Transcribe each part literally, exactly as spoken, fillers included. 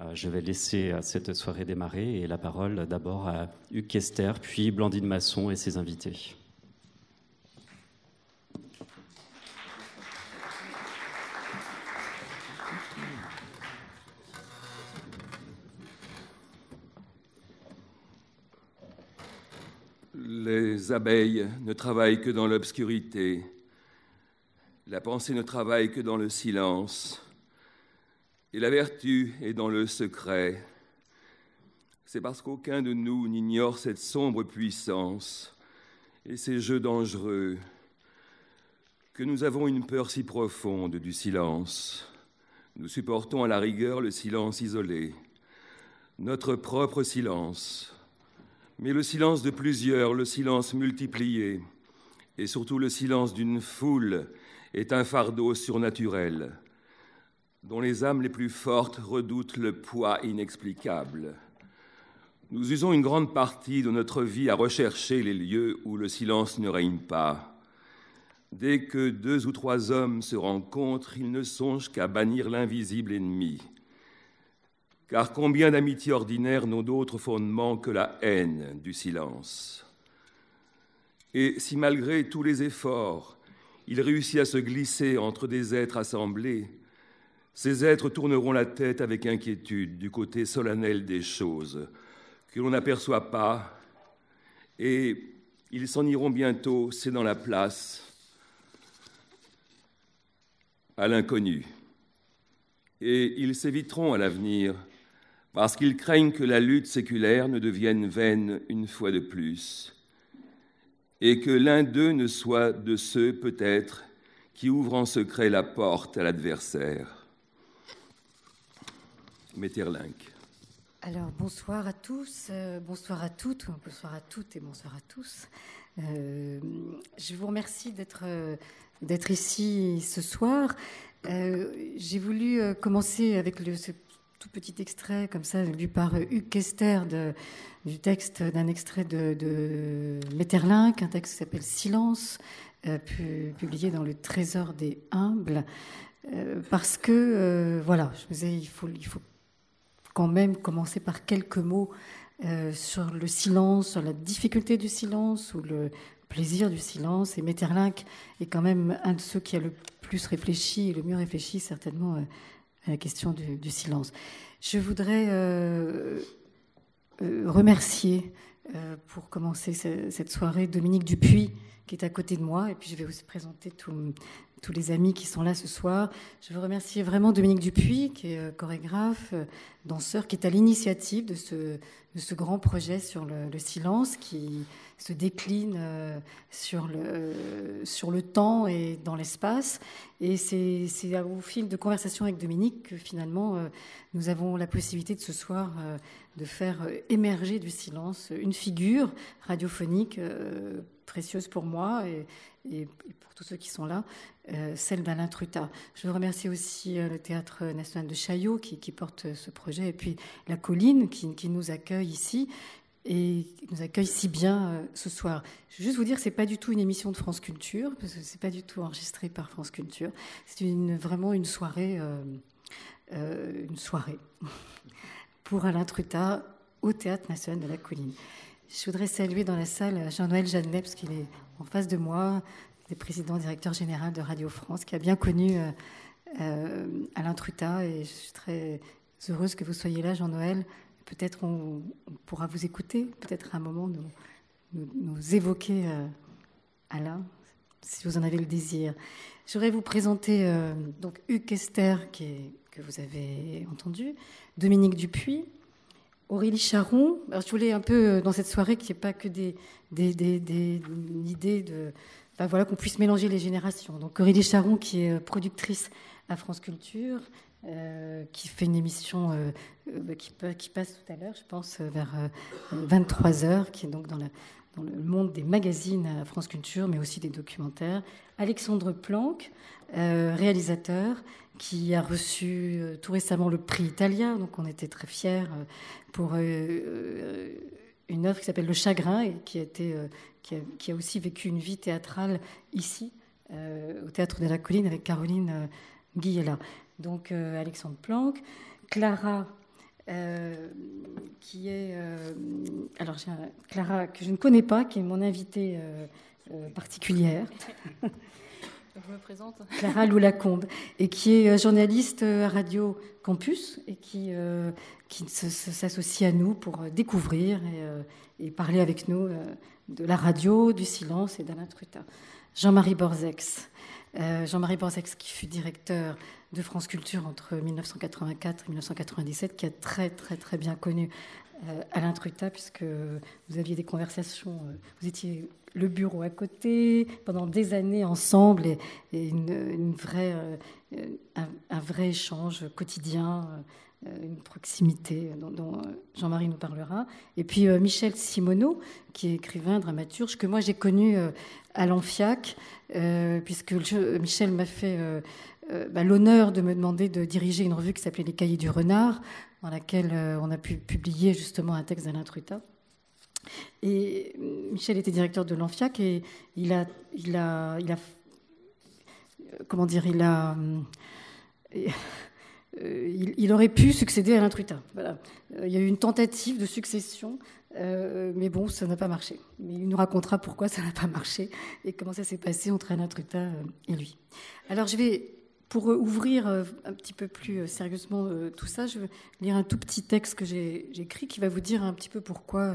Euh, je vais laisser cette soirée démarrer et la parole d'abord à Hugues Kester, puis Blandine Masson et ses invités. Les abeilles ne travaillent que dans l'obscurité. La pensée ne travaille que dans le silence. Et la vertu est dans le secret. C'est parce qu'aucun de nous n'ignore cette sombre puissance et ces jeux dangereux que nous avons une peur si profonde du silence. Nous supportons à la rigueur le silence isolé, notre propre silence. Mais le silence de plusieurs, le silence multiplié, et surtout le silence d'une foule, est un fardeau surnaturel, dont les âmes les plus fortes redoutent le poids inexplicable. Nous usons une grande partie de notre vie à rechercher les lieux où le silence ne règne pas. Dès que deux ou trois hommes se rencontrent, ils ne songent qu'à bannir l'invisible ennemi. Car combien d'amitiés ordinaires n'ont d'autre fondement que la haine du silence? Et si malgré tous les efforts, il réussit à se glisser entre des êtres assemblés, ces êtres tourneront la tête avec inquiétude du côté solennel des choses, que l'on n'aperçoit pas, et ils s'en iront bientôt, c'est dans la place, à l'inconnu. Et ils s'éviteront à l'avenir, parce qu'ils craignent que la lutte séculaire ne devienne vaine une fois de plus, et que l'un d'eux ne soit de ceux, peut-être, qui ouvrent en secret la porte à l'adversaire. Maeterlinck. Alors, bonsoir à tous, euh, bonsoir à toutes, bonsoir à toutes et bonsoir à tous. Euh, je vous remercie d'être, euh, d'être ici ce soir. Euh, j'ai voulu euh, commencer avec le... Ce, tout petit extrait, comme ça, lu par Hugues Kester, de, du texte d'un extrait de, de Maeterlinck, un texte qui s'appelle « Silence », euh, pu, publié dans le Trésor des humbles, euh, parce que, euh, voilà, je me disais, il faut, il faut quand même commencer par quelques mots euh, sur le silence, sur la difficulté du silence, ou le plaisir du silence, et Maeterlinck est quand même un de ceux qui a le plus réfléchi, et le mieux réfléchi, certainement, euh, à la question du, du silence. Je voudrais euh, euh, remercier, euh, pour commencer ce, cette soirée, Dominique Dupuis, qui est à côté de moi, et puis je vais aussi présenter tout, tous les amis qui sont là ce soir. Je veux remercier vraiment Dominique Dupuis, qui est chorégraphe, danseur, qui est à l'initiative de ce, de ce grand projet sur le, le silence, qui se décline euh, sur, le, euh, sur le temps et dans l'espace. Et c'est, c'est au fil de conversations avec Dominique que finalement euh, nous avons la possibilité de ce soir euh, de faire émerger du silence une figure radiophonique euh, précieuse pour moi et, et pour tous ceux qui sont là, euh, celle d'Alain Trutat. Je veux remercier aussi euh, le Théâtre national de Chaillot qui, qui porte ce projet, et puis La Colline qui, qui nous accueille ici et qui nous accueille si bien euh, ce soir. Je veux juste vous dire que c'est pas du tout une émission de France Culture, parce que c'est pas du tout enregistré par France Culture. C'est une, vraiment une soirée, euh, euh, une soirée pour Alain Trutat au Théâtre national de La Colline. Je voudrais saluer dans la salle Jean-Noël Jeannet, parce qu'il est en face de moi, le président directeur général de Radio France, qui a bien connu euh, euh, Alain Trutat, et je suis très heureuse que vous soyez là, Jean-Noël. Peut-être on, on pourra vous écouter, peut-être à un moment nous, nous, nous évoquer euh, Alain, si vous en avez le désir. Je voudrais vous présenter euh, donc Hugues Kester, qui est, que vous avez entendu, Dominique Dupuis, Aurélie Charon. Alors, je voulais un peu, dans cette soirée, qu'il n'y ait pas que des, des, des, des idées de... Enfin, voilà, qu'on puisse mélanger les générations. Donc, Aurélie Charon, qui est productrice à France Culture, euh, qui fait une émission euh, euh, qui, qui passe tout à l'heure, je pense, vers euh, vingt-trois heures, qui est donc dans, la, dans le monde des magazines à France Culture, mais aussi des documentaires. Alexandre Planck, euh, réalisateur, qui a reçu euh, tout récemment le prix Italia, donc on était très fiers euh, pour euh, euh, une œuvre qui s'appelle Le Chagrin, et qui a, été, euh, qui a, qui a aussi vécu une vie théâtrale ici, euh, au Théâtre de la Colline, avec Caroline euh, Guillela. Donc euh, Alexandre Planck, Clara euh, qui est... Euh, alors, j'ai un, Clara, que je ne connais pas, qui est mon invitée euh, euh, particulière. Je me présente. Clara Loulacombe, et qui est journaliste à Radio Campus, et qui, euh, qui s'associe à nous pour découvrir et, euh, et parler avec nous euh, de la radio, du silence et d'Alain Trutat. Jean-Marie Borzex. Euh, Jean-Marie Borzex, qui fut directeur de France Culture entre dix-neuf cent quatre-vingt-quatre et dix-neuf cent quatre-vingt-dix-sept, qui a très, très, très bien connu euh, Alain Trutat, puisque vous aviez des conversations, euh, vous étiez le bureau à côté, pendant des années ensemble, et, et une, une vraie, euh, un, un vrai échange quotidien, euh, une proximité dont, dont Jean-Marie nous parlera. Et puis euh, Michel Simoneau, qui est écrivain, dramaturge, que moi j'ai connu euh, à l'Amphiac, euh, puisque je, Michel m'a fait euh, euh, bah, l'honneur de me demander de diriger une revue qui s'appelait Les Cahiers du Renard, dans laquelle euh, on a pu publier justement un texte d'Alain Trutat. Et Michel était directeur de l'Amphiac et il a, il a, il a, comment dire, il a, il, il aurait pu succéder à Alain Trutat. Voilà. Il y a eu une tentative de succession, euh, mais bon, ça n'a pas marché. Mais il nous racontera pourquoi ça n'a pas marché et comment ça s'est passé entre Alain Trutat et lui. Alors, je vais, pour ouvrir un petit peu plus sérieusement tout ça, je vais lire un tout petit texte que j'ai, j'ai écrit qui va vous dire un petit peu pourquoi.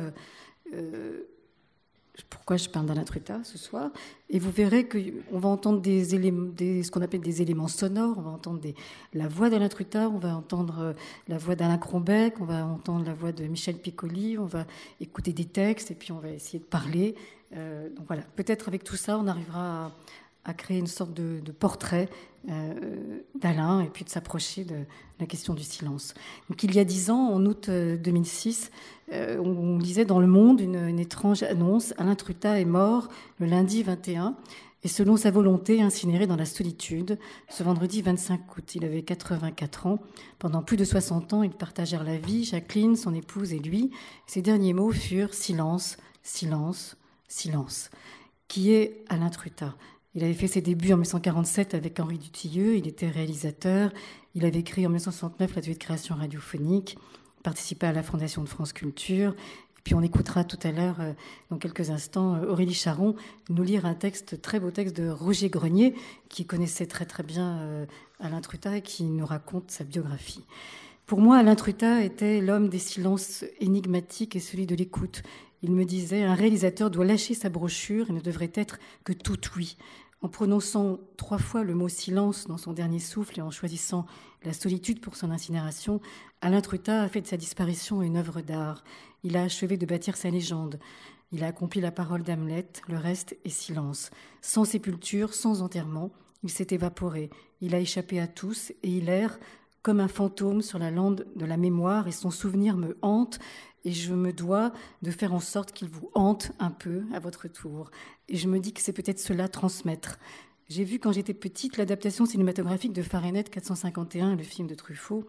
Euh, pourquoi je parle d'Alain Trutat ce soir, et vous verrez qu'on va entendre des éléments, des, ce qu'on appelle des éléments sonores, on va entendre des, la voix d'Alain Trutat, on va entendre la voix d'Alain Crombecq, on va entendre la voix de Michel Piccoli, on va écouter des textes, et puis on va essayer de parler. Euh, donc voilà, peut-être avec tout ça, on arrivera à, à créer une sorte de, de portrait euh, d'Alain, et puis de s'approcher de la question du silence. Donc il y a dix ans, en août deux mille six, Euh, on lisait dans Le Monde une, une étrange annonce. Alain Trutat est mort le lundi vingt et un et selon sa volonté incinéré dans la solitude ce vendredi vingt-cinq août. Il avait quatre-vingt-quatre ans. Pendant plus de soixante ans, ils partagèrent la vie, Jacqueline, son épouse et lui. Ses derniers mots furent « silence, silence, silence ». Qui est Alain Trutat ? Il avait fait ses débuts en dix-neuf cent quarante-sept avec Henri Dutilleux. Il était réalisateur. Il avait écrit en dix-neuf cent soixante-neuf l'atelier de création radiophonique. Participé à la Fondation de France Culture. Et puis on écoutera tout à l'heure, euh, dans quelques instants, euh, Aurélie Charon nous lire un texte, très beau texte de Roger Grenier, qui connaissait très très bien euh, Alain Trutat et qui nous raconte sa biographie. Pour moi, Alain Trutat était l'homme des silences énigmatiques et celui de l'écoute. Il me disait, un réalisateur doit lâcher sa brochure et ne devrait être que tout oui. En prononçant trois fois le mot silence dans son dernier souffle et en choisissant la solitude pour son incinération, Alain Trutat a fait de sa disparition une œuvre d'art. Il a achevé de bâtir sa légende. Il a accompli la parole d'Hamlet, le reste est silence. Sans sépulture, sans enterrement, il s'est évaporé. Il a échappé à tous et il erre comme un fantôme sur la lande de la mémoire et son souvenir me hante et je me dois de faire en sorte qu'il vous hante un peu à votre tour. Et je me dis que c'est peut-être cela transmettre. J'ai vu quand j'étais petite l'adaptation cinématographique de Fahrenheit quatre cent cinquante et un, le film de Truffaut,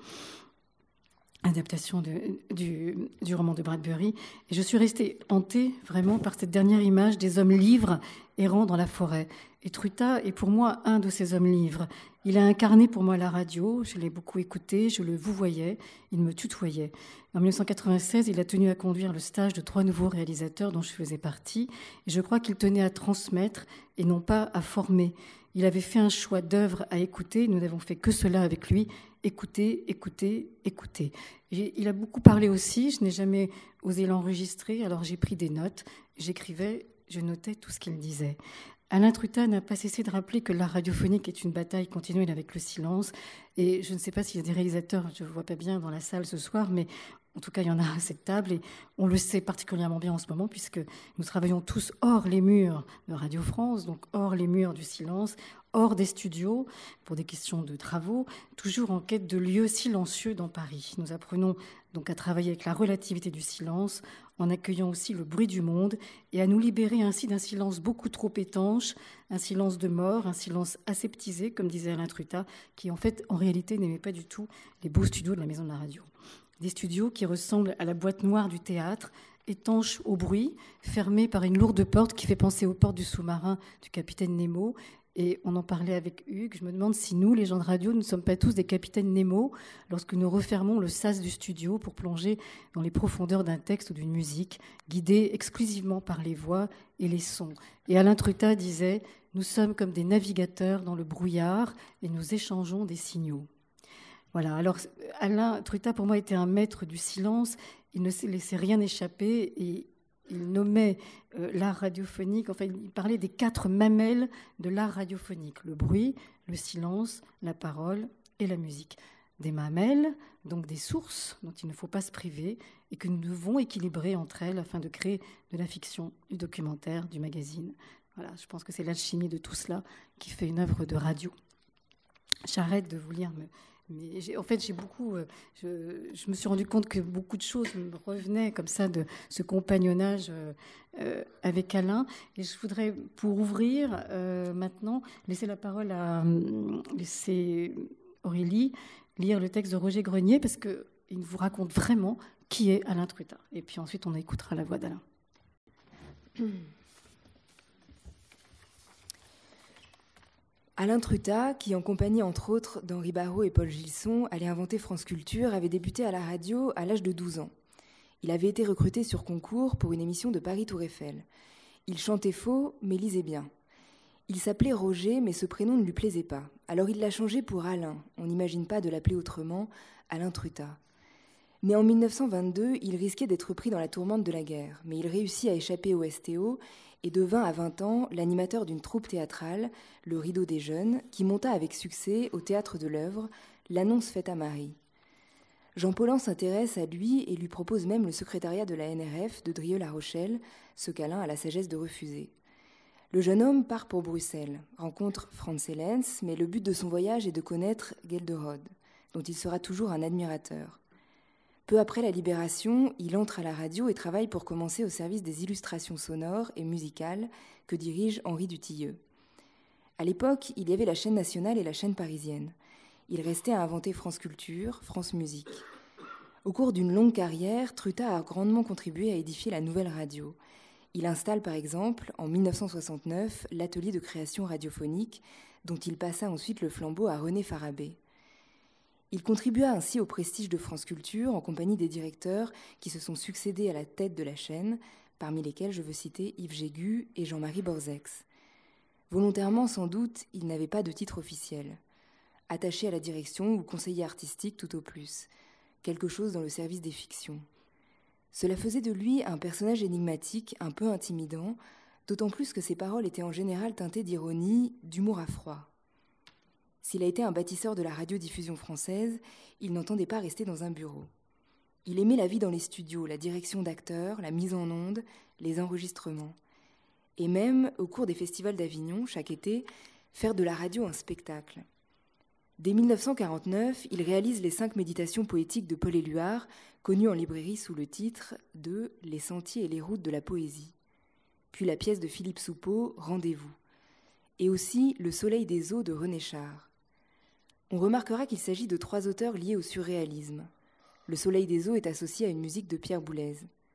adaptation de, du, du roman de Bradbury, et je suis restée hantée vraiment par cette dernière image des hommes libres errant dans la forêt. Et Trutat est pour moi un de ces hommes libres. Il a incarné pour moi la radio, je l'ai beaucoup écouté, je le vouvoyais, il me tutoyait. En dix-neuf cent quatre-vingt-seize, il a tenu à conduire le stage de trois nouveaux réalisateurs dont je faisais partie, et je crois qu'il tenait à transmettre et non pas à former. Il avait fait un choix d'œuvre à écouter, nous n'avons fait que cela avec lui, écouter, écouter, écouter. Et il a beaucoup parlé aussi, je n'ai jamais osé l'enregistrer, alors j'ai pris des notes, j'écrivais, je notais tout ce qu'il disait. Alain Trutat n'a pas cessé de rappeler que l'art radiophonique est une bataille continuelle avec le silence. Et je ne sais pas s'il y a des réalisateurs, je ne vois pas bien dans la salle ce soir, mais en tout cas, il y en a à cette table. Et on le sait particulièrement bien en ce moment, puisque nous travaillons tous hors les murs de Radio France, donc hors les murs du silence, hors des studios, pour des questions de travaux, toujours en quête de lieux silencieux dans Paris. Nous apprenons donc à travailler avec la relativité du silence, en accueillant aussi le bruit du monde et à nous libérer ainsi d'un silence beaucoup trop étanche, un silence de mort, un silence aseptisé, comme disait Alain Trutat, qui en fait, en réalité, n'aimait pas du tout les beaux studios de la Maison de la Radio. Des studios qui ressemblent à la boîte noire du théâtre, étanches au bruit, fermés par une lourde porte qui fait penser aux portes du sous-marin du capitaine Nemo, Et on en parlait avec Hugues. Je me demande si nous, les gens de radio, ne sommes pas tous des capitaines Nemo lorsque nous refermons le sas du studio pour plonger dans les profondeurs d'un texte ou d'une musique, guidés exclusivement par les voix et les sons. Et Alain Trutat disait « Nous sommes comme des navigateurs dans le brouillard et nous échangeons des signaux ». Voilà. Alors, Alain Trutat, pour moi, était un maître du silence. Il ne laissait rien échapper et il nommait euh, l'art radiophonique, enfin, il parlait des quatre mamelles de l'art radiophonique, le bruit, le silence, la parole et la musique. Des mamelles, donc des sources dont il ne faut pas se priver et que nous devons équilibrer entre elles afin de créer de la fiction, du documentaire, du magazine. Voilà, je pense que c'est l'alchimie de tout cela qui fait une œuvre de radio. J'arrête de vous lire, mais... Mais j'ai, en fait, j'ai beaucoup. Je, je me suis rendu compte que beaucoup de choses me revenaient comme ça de ce compagnonnage euh, avec Alain. Et je voudrais, pour ouvrir euh, maintenant, laisser la parole à laisser Aurélie lire le texte de Roger Grenier parce qu'il vous raconte vraiment qui est Alain Trutat. Et puis ensuite, on écoutera la voix d'Alain. Alain Trutat, qui en compagnie entre autres d'Henri Barrault et Paul Gilson allait inventer France Culture, avait débuté à la radio à l'âge de douze ans. Il avait été recruté sur concours pour une émission de Paris Tour Eiffel. Il chantait faux, mais lisait bien. Il s'appelait Roger, mais ce prénom ne lui plaisait pas. Alors il l'a changé pour Alain. On n'imagine pas de l'appeler autrement, Alain Trutat. Mais en mille neuf cent vingt-deux, il risquait d'être pris dans la tourmente de la guerre. Mais il réussit à échapper au S T O et devint à vingt ans l'animateur d'une troupe théâtrale, le Rideau des Jeunes, qui monta avec succès au Théâtre de l'Œuvre l'annonce faite à Marie. Jean Paulhan s'intéresse à lui et lui propose même le secrétariat de la N R F de Drieux-La Rochelle, ce qu'Alain a la sagesse de refuser. Le jeune homme part pour Bruxelles, rencontre Franz Hellens, mais le but de son voyage est de connaître Gelderode, dont il sera toujours un admirateur. Peu après la Libération, il entre à la radio et travaille pour commencer au service des illustrations sonores et musicales que dirige Henri Dutilleux. À l'époque, il y avait la chaîne nationale et la chaîne parisienne. Il restait à inventer France Culture, France Musique. Au cours d'une longue carrière, Trutat a grandement contribué à édifier la nouvelle radio. Il installe par exemple, en mille neuf cent soixante-neuf, l'atelier de création radiophonique, dont il passa ensuite le flambeau à René Farabé. Il contribua ainsi au prestige de France Culture en compagnie des directeurs qui se sont succédés à la tête de la chaîne, parmi lesquels je veux citer Yves Jégu et Jean-Marie Borzex. Volontairement sans doute, il n'avait pas de titre officiel. Attaché à la direction ou conseiller artistique tout au plus, quelque chose dans le service des fictions. Cela faisait de lui un personnage énigmatique, un peu intimidant, d'autant plus que ses paroles étaient en général teintées d'ironie, d'humour à froid. S'il a été un bâtisseur de la radiodiffusion française, il n'entendait pas rester dans un bureau. Il aimait la vie dans les studios, la direction d'acteurs, la mise en onde, les enregistrements. Et même, au cours des festivals d'Avignon, chaque été, faire de la radio un spectacle. Dès mille neuf cent quarante-neuf, il réalise les cinq méditations poétiques de Paul Éluard, connues en librairie sous le titre de « Les sentiers et les routes de la poésie ». Puis la pièce de Philippe Soupeau, « Rendez-vous ». Et aussi « Le soleil des eaux » de René Char. On remarquera qu'il s'agit de trois auteurs liés au surréalisme. Le soleil des eaux est associé à une musique de Pierre Boulez.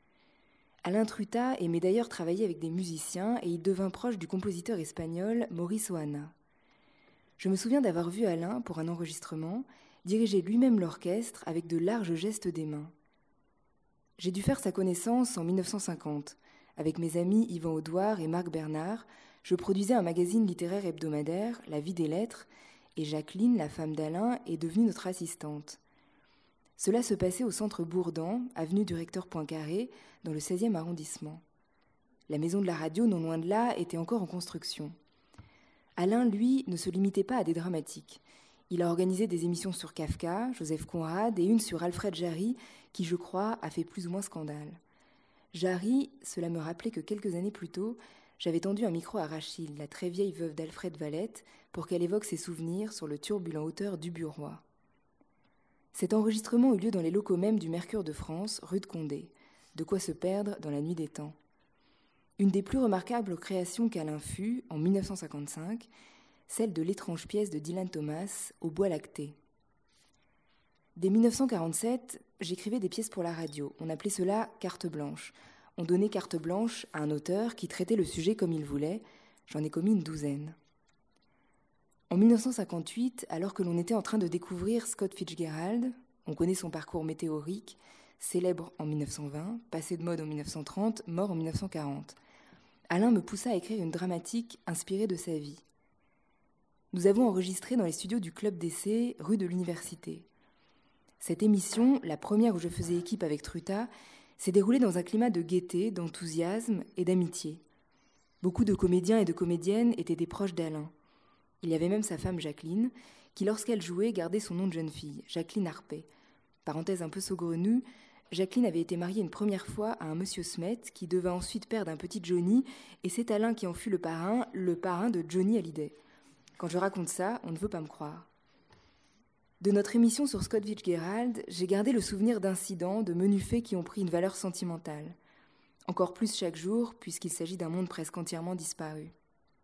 Alain Trutat aimait d'ailleurs travailler avec des musiciens et il devint proche du compositeur espagnol Maurice Ohana. Je me souviens d'avoir vu Alain, pour un enregistrement, diriger lui-même l'orchestre avec de larges gestes des mains. J'ai dû faire sa connaissance en mille neuf cent cinquante. Avec mes amis Yvan Audouard et Marc Bernard, je produisais un magazine littéraire hebdomadaire, La Vie des Lettres, et Jacqueline, la femme d'Alain, est devenue notre assistante. Cela se passait au centre Bourdan, avenue du Recteur Poincaré, dans le seizième arrondissement. La maison de la radio, non loin de là, était encore en construction. Alain, lui, ne se limitait pas à des dramatiques. Il a organisé des émissions sur Kafka, Joseph Conrad et une sur Alfred Jarry, qui, je crois, a fait plus ou moins scandale. Jarry, cela me rappelait que quelques années plus tôt, j'avais tendu un micro à Rachel, la très vieille veuve d'Alfred Valette, pour qu'elle évoque ses souvenirs sur le turbulent auteur du Bureau. Cet enregistrement eut lieu dans les locaux mêmes du Mercure de France, rue de Condé. De quoi se perdre dans la nuit des temps. Une des plus remarquables créations qu'Alain fut, en mille neuf cent cinquante-cinq, celle de l'étrange pièce de Dylan Thomas, Au bois lacté. Dès mille neuf cent quarante-sept, j'écrivais des pièces pour la radio. On appelait cela carte blanche. On donnait carte blanche à un auteur qui traitait le sujet comme il voulait. J'en ai commis une douzaine. En mille neuf cent cinquante-huit, alors que l'on était en train de découvrir Scott Fitzgerald, on connaît son parcours météorique, célèbre en mille neuf cent vingt, passé de mode en mille neuf cent trente, mort en mille neuf cent quarante. Alain me poussa à écrire une dramatique inspirée de sa vie. Nous avons enregistré dans les studios du Club d'essai, rue de l'Université. Cette émission, la première où je faisais équipe avec Truta, s'est déroulée dans un climat de gaieté, d'enthousiasme et d'amitié. Beaucoup de comédiens et de comédiennes étaient des proches d'Alain. Il y avait même sa femme Jacqueline, qui lorsqu'elle jouait gardait son nom de jeune fille, Jacqueline Harpet. Parenthèse un peu saugrenue, Jacqueline avait été mariée une première fois à un monsieur Smet, qui devint ensuite père d'un petit Johnny, et c'est Alain qui en fut le parrain, le parrain de Johnny Hallyday. Quand je raconte ça, on ne veut pas me croire. De notre émission sur Scott Fitzgerald, j'ai gardé le souvenir d'incidents, de menus faits qui ont pris une valeur sentimentale. Encore plus chaque jour, puisqu'il s'agit d'un monde presque entièrement disparu.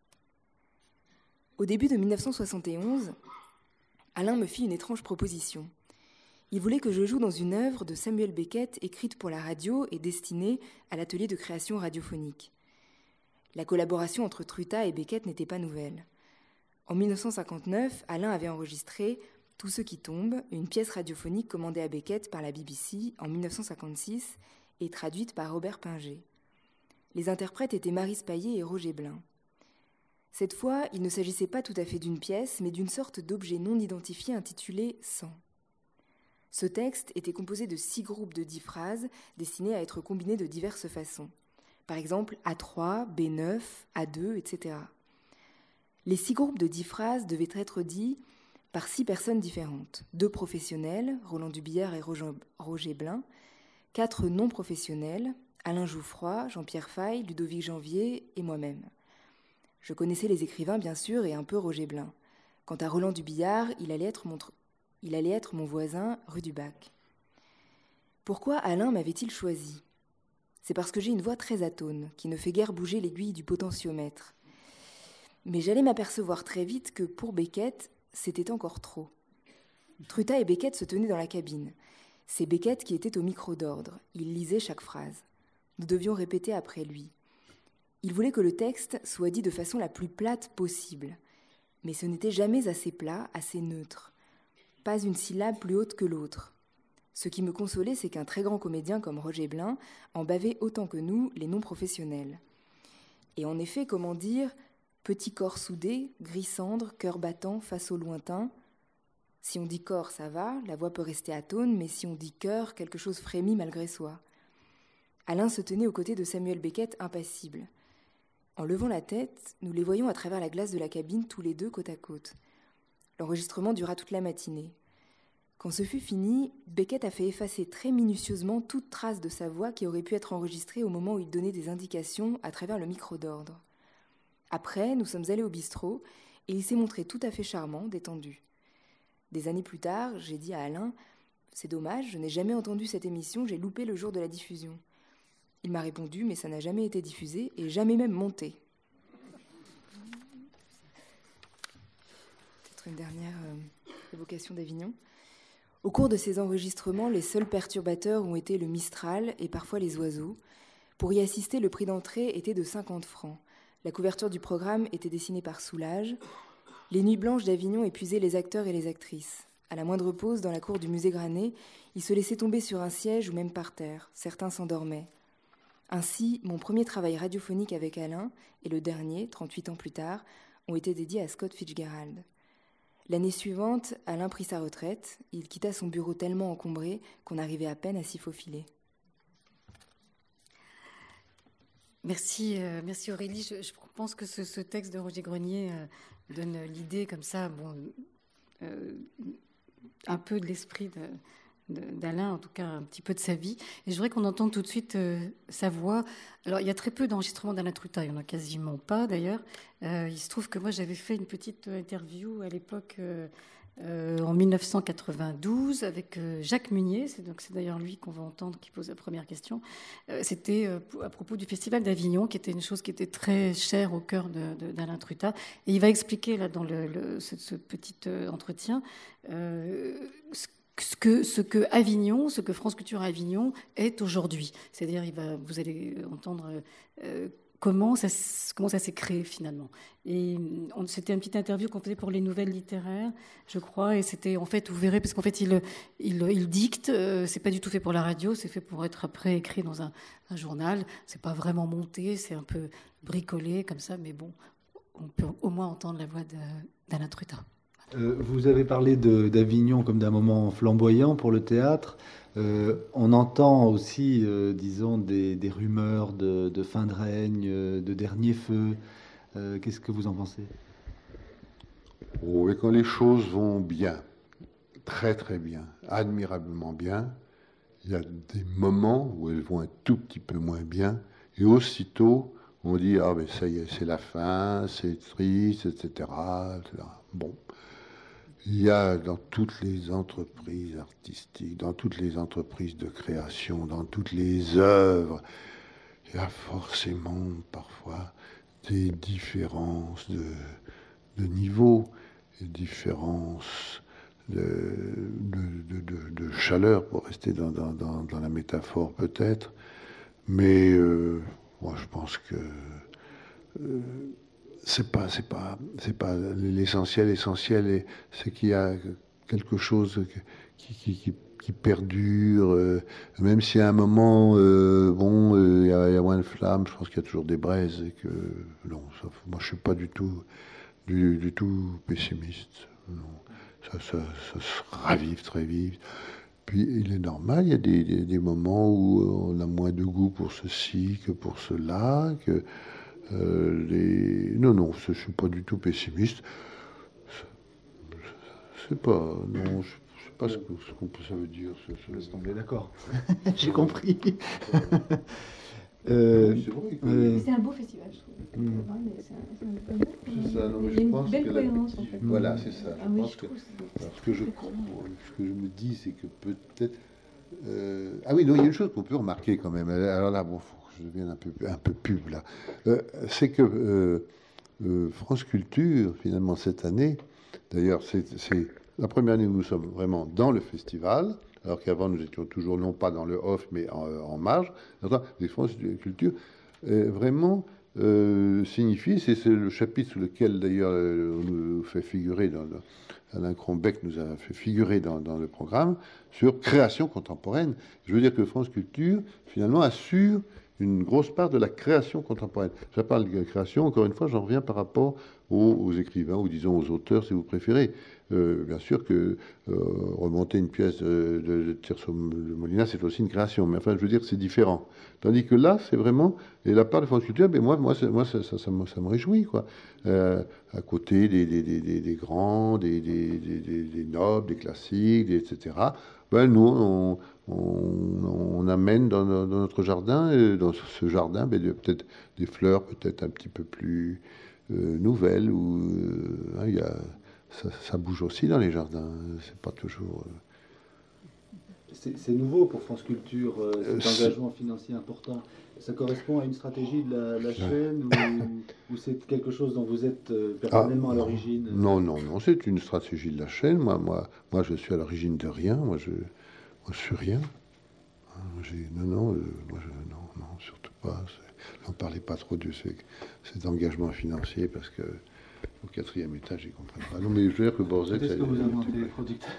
Au début de mille neuf cent soixante et onze, Alain me fit une étrange proposition. Il voulait que je joue dans une œuvre de Samuel Beckett écrite pour la radio et destinée à l'atelier de création radiophonique. La collaboration entre Truta et Beckett n'était pas nouvelle. En mille neuf cent cinquante-neuf, Alain avait enregistré « Tout ce qui tombe », une pièce radiophonique commandée à Beckett par la B B C en mille neuf cent cinquante-six et traduite par Robert Pinger. Les interprètes étaient Maryse Paillet et Roger Blin. Cette fois, il ne s'agissait pas tout à fait d'une pièce, mais d'une sorte d'objet non identifié intitulé « Sang ». Ce texte était composé de six groupes de dix phrases destinés à être combinés de diverses façons. Par exemple, A trois, B neuf, A deux, et cetera. Les six groupes de dix phrases devaient être dits par six personnes différentes. Deux professionnels, Roland Dubillard et Roger Blin, quatre non-professionnels, Alain Jouffroy, Jean-Pierre Faye, Ludovic Janvier et moi-même. Je connaissais les écrivains, bien sûr, et un peu Roger Blin. Quant à Roland Dubillard, il allait être mon, tr... il allait être mon voisin rue du Bac. Pourquoi Alain m'avait-il choisi ? C'est parce que j'ai une voix très atone, qui ne fait guère bouger l'aiguille du potentiomètre. Mais j'allais m'apercevoir très vite que, pour Beckett, c'était encore trop. Truta et Beckett se tenaient dans la cabine. C'est Beckett qui était au micro d'ordre. Il lisait chaque phrase. Nous devions répéter après lui. Il voulait que le texte soit dit de façon la plus plate possible. Mais ce n'était jamais assez plat, assez neutre. Pas une syllabe plus haute que l'autre. Ce qui me consolait, c'est qu'un très grand comédien comme Roger Blin en bavait autant que nous, les non-professionnels. Et en effet, comment dire, petit corps soudé, gris cendre, cœur battant, face au lointain. Si on dit corps, ça va, la voix peut rester atone, mais si on dit cœur, quelque chose frémit malgré soi. Alain se tenait aux côtés de Samuel Beckett, impassible. En levant la tête, nous les voyions à travers la glace de la cabine, tous les deux côte à côte. L'enregistrement dura toute la matinée. Quand ce fut fini, Beckett a fait effacer très minutieusement toute trace de sa voix qui aurait pu être enregistrée au moment où il donnait des indications à travers le micro d'ordre. Après, nous sommes allés au bistrot et il s'est montré tout à fait charmant, détendu. Des années plus tard, j'ai dit à Alain « C'est dommage, je n'ai jamais entendu cette émission, j'ai loupé le jour de la diffusion. » Il m'a répondu « Mais ça n'a jamais été diffusé et jamais même monté. » Peut-être une dernière euh, évocation d'Avignon. Au cours de ces enregistrements, les seuls perturbateurs ont été le Mistral et parfois les oiseaux. Pour y assister, le prix d'entrée était de cinquante francs. La couverture du programme était dessinée par Soulage. Les nuits blanches d'Avignon épuisaient les acteurs et les actrices. À la moindre pause, dans la cour du musée Granet, ils se laissaient tomber sur un siège ou même par terre. Certains s'endormaient. Ainsi, mon premier travail radiophonique avec Alain et le dernier, trente-huit ans plus tard, ont été dédiés à Scott Fitzgerald. L'année suivante, Alain prit sa retraite. Il quitta son bureau tellement encombré qu'on arrivait à peine à s'y faufiler. Merci, euh, merci Aurélie. Je, je pense que ce, ce texte de Roger Grenier euh, donne l'idée comme ça, bon, euh, un peu de l'esprit de... d'Alain, en tout cas un petit peu de sa vie. Et je voudrais qu'on entende tout de suite euh, sa voix. Alors, il y a très peu d'enregistrements d'Alain Truta, il n'y en a quasiment pas d'ailleurs. Euh, il se trouve que moi, j'avais fait une petite interview à l'époque, euh, euh, en mille neuf cent quatre-vingt-douze, avec euh, Jacques Munier. C'est, donc, c'est d'ailleurs lui qu'on va entendre qui pose la première question. Euh, c'était euh, à propos du Festival d'Avignon, qui était une chose qui était très chère au cœur de, de, d'Alain Truta. Et il va expliquer, là, dans le, le, ce, ce petit euh, entretien, euh, ce Ce que, ce que Avignon, ce que France Culture Avignon est aujourd'hui. C'est-à-dire, il va, vous allez entendre euh, comment ça, comment ça s'est créé finalement. Et on, c'était une petite interview qu'on faisait pour les nouvelles littéraires, je crois, et c'était en fait, vous verrez, parce qu'en fait il, il, il dicte, euh, c'est pas du tout fait pour la radio, c'est fait pour être après écrit dans un, un journal, c'est pas vraiment monté, c'est un peu bricolé comme ça, mais bon, on peut au moins entendre la voix d'Alain Trutat. Euh, vous avez parlé de, d'Avignon comme d'un moment flamboyant pour le théâtre. Euh, on entend aussi, euh, disons, des, des rumeurs de, de fin de règne, de dernier feu. Euh, qu'est-ce que vous en pensez ? Oh, et quand les choses vont bien, très très bien, admirablement bien, il y a des moments où elles vont un tout petit peu moins bien, et aussitôt on dit ah ben ça y est, c'est la fin, c'est triste, et cetera, et cetera. Bon. Il y a dans toutes les entreprises artistiques, dans toutes les entreprises de création, dans toutes les œuvres, il y a forcément parfois des différences de, de niveau, des différences de, de, de, de, de chaleur, pour rester dans, dans, dans, dans la métaphore peut-être. Mais euh, moi je pense que... Euh, C'est pas, c'est pas, c'est pas l'essentiel. L'essentiel, c'est qu'il y a quelque chose qui, qui, qui, qui perdure. Euh, même si à un moment, euh, bon, il euh, y, y a moins de flammes, je pense qu'il y a toujours des braises et que non, ça, moi je suis pas du tout, du, du tout pessimiste. Non, ça, ça, ça se ravive très vite. Puis il est normal, il y a des, des, des moments où on a moins de goût pour ceci que pour cela, que Euh, les... Non, non, je ne suis pas du tout pessimiste. C'est pas... Non, je ne sais pas ce que, ce que ça veut dire. Ce, ce... Laisse tomber, d'accord. J'ai compris. euh, c'est, vrai que... euh... c'est un beau festival, je trouve. Mmh. C'est, un, c'est, un beau... c'est ça, non, mais je pense que... La... En fait. Voilà, c'est ça. Je ah, pense oui, je que... Alors, ce que je crois, ce que je me dis, c'est que peut-être... Euh... Ah oui, non, il y a une chose qu'on peut remarquer quand même. Alors là, bon, faut je deviens un peu, un peu pub là, euh, c'est que euh, euh, France Culture, finalement, cette année, d'ailleurs, c'est, c'est la première année où nous sommes vraiment dans le festival, alors qu'avant, nous étions toujours non pas dans le off, mais en, en marge. Les France Culture, euh, vraiment, euh, signifie, c'est, c'est le chapitre sous lequel, d'ailleurs, on nous fait figurer, dans le, Alain Crombec nous a fait figurer dans, dans le programme, sur création contemporaine. Je veux dire que France Culture, finalement, assure une grosse part de la création contemporaine. Je parle de création, encore une fois, j'en reviens par rapport aux, aux écrivains, ou disons aux auteurs, si vous préférez. Euh, bien sûr que euh, remonter une pièce de, de, de Tirso Molina, c'est aussi une création, mais enfin, je veux dire, c'est différent. Tandis que là, c'est vraiment, et la part de France Culture, ben moi, moi, moi ça, ça, ça, me, ça me réjouit, quoi. Euh, à côté des, des, des, des, des grands, des, des, des, des nobles, des classiques, et cetera, ben nous, on, on, on amène dans, dans notre jardin, et dans ce jardin, ben, peut-être des fleurs peut-être un petit peu plus euh, nouvelles, où il euh, y a... Ça, ça bouge aussi dans les jardins, c'est pas toujours... C'est, c'est nouveau pour France Culture, euh, cet euh, engagement financier important. Ça correspond à une stratégie de la, la chaîne ou, ou c'est quelque chose dont vous êtes euh, personnellement ah, à l'origine? Non, non, non, c'est une stratégie de la chaîne. Moi, moi, moi je suis à l'origine de rien. Moi, je, moi, je suis rien. J'ai, non, non, euh, moi, je, non, non, surtout pas. N'en parlez pas trop de ces, cet engagement financier parce que au quatrième étage, ils ne comprennent pas. Non, mais je veux dire que Borzex... Qu'est-ce que vous inventez, les producteurs?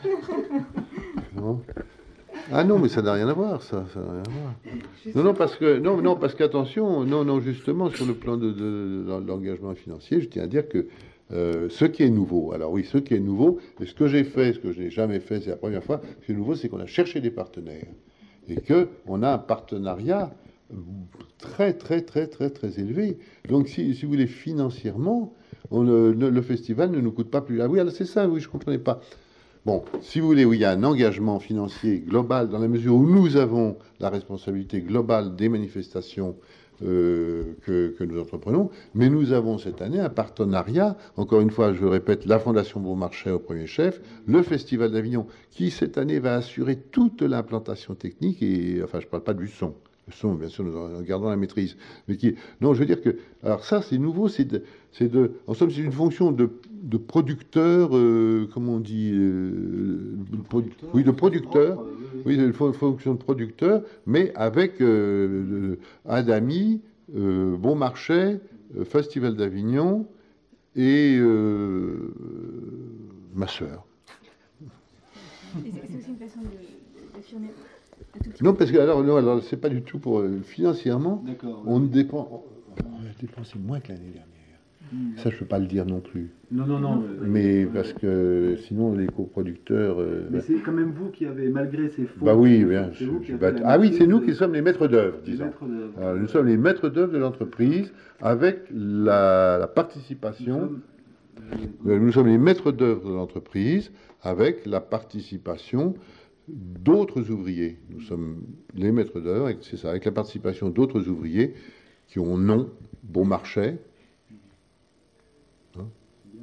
Non. Ah non, mais ça n'a rien à voir, ça. ça n'a rien à voir. Non, non, parce que... Non, non, parce qu'attention, non, non, justement, sur le plan de, de, de l'engagement financier, je tiens à dire que euh, ce qui est nouveau, alors oui, ce qui est nouveau, et ce que j'ai fait, ce que je n'ai jamais fait, c'est la première fois, ce qui est nouveau, c'est qu'on a cherché des partenaires. Et qu'on a un partenariat très, très, très, très, très élevé. Donc, si, si vous voulez, financièrement... On, le, le festival ne nous coûte pas plus. Ah oui, alors c'est ça, oui, je ne comprenais pas. Bon, si vous voulez, oui, il y a un engagement financier global dans la mesure où nous avons la responsabilité globale des manifestations euh, que, que nous entreprenons, mais nous avons cette année un partenariat, encore une fois, je répète, la Fondation Beaumarchais au premier chef, le Festival d'Avignon, qui cette année va assurer toute l'implantation technique, et enfin, je ne parle pas du son. Le son, bien sûr, nous en gardons la maîtrise. Mais qui, non, je veux dire que, alors ça, c'est nouveau, c'est de, c'est de, en somme, c'est une fonction de, de producteur, euh, comment on dit, euh, producteur, oui, de producteur, oui, une fonction de producteur, mais avec euh, un ami euh, Beaumarchais, euh, Festival d'Avignon et euh, ma sœur. Et c'est aussi une façon d'affirmer un tout petit Non, peu. parce que alors, non, alors c'est pas du tout pour euh, financièrement. D'accord. On dépense, on, on a dépensé moins que l'année dernière. Mmh. Ça, je peux pas le dire non plus. Non, non, non. Mais parce que sinon, les coproducteurs. Euh, mais c'est quand même vous qui avez, malgré ces fautes. Bah oui, bien. C'est vous qui bah, avez ah oui, c'est nous de... qui sommes les maîtres d'œuvre, disons. Maîtres d'œuvre. Alors, nous sommes les maîtres d'œuvre de l'entreprise avec la, la participation. Nous sommes... Euh, nous sommes les maîtres d'œuvre de l'entreprise avec la participation d'autres ouvriers. Nous sommes les maîtres d'œuvre, c'est ça, avec la participation d'autres ouvriers qui ont nom Beaumarchais. Hein,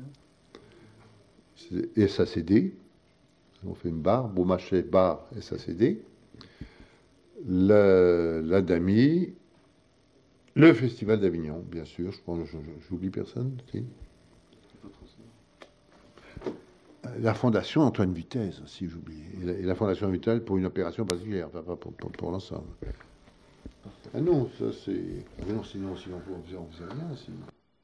c'est S A C D. On fait une barre, Beaumarchais, barre, S A C D. La, la D A M I, le Festival d'Avignon, bien sûr. Je pense, j'oublie personne. Si. La Fondation Antoine Vitesse, si j'oublie. Et la, et la Fondation Vitale pour une opération particulière, pas pour, pour, pour l'ensemble. Ah non, ça c'est. Ah non, sinon, sinon on faisait, on faisait rien. Sinon.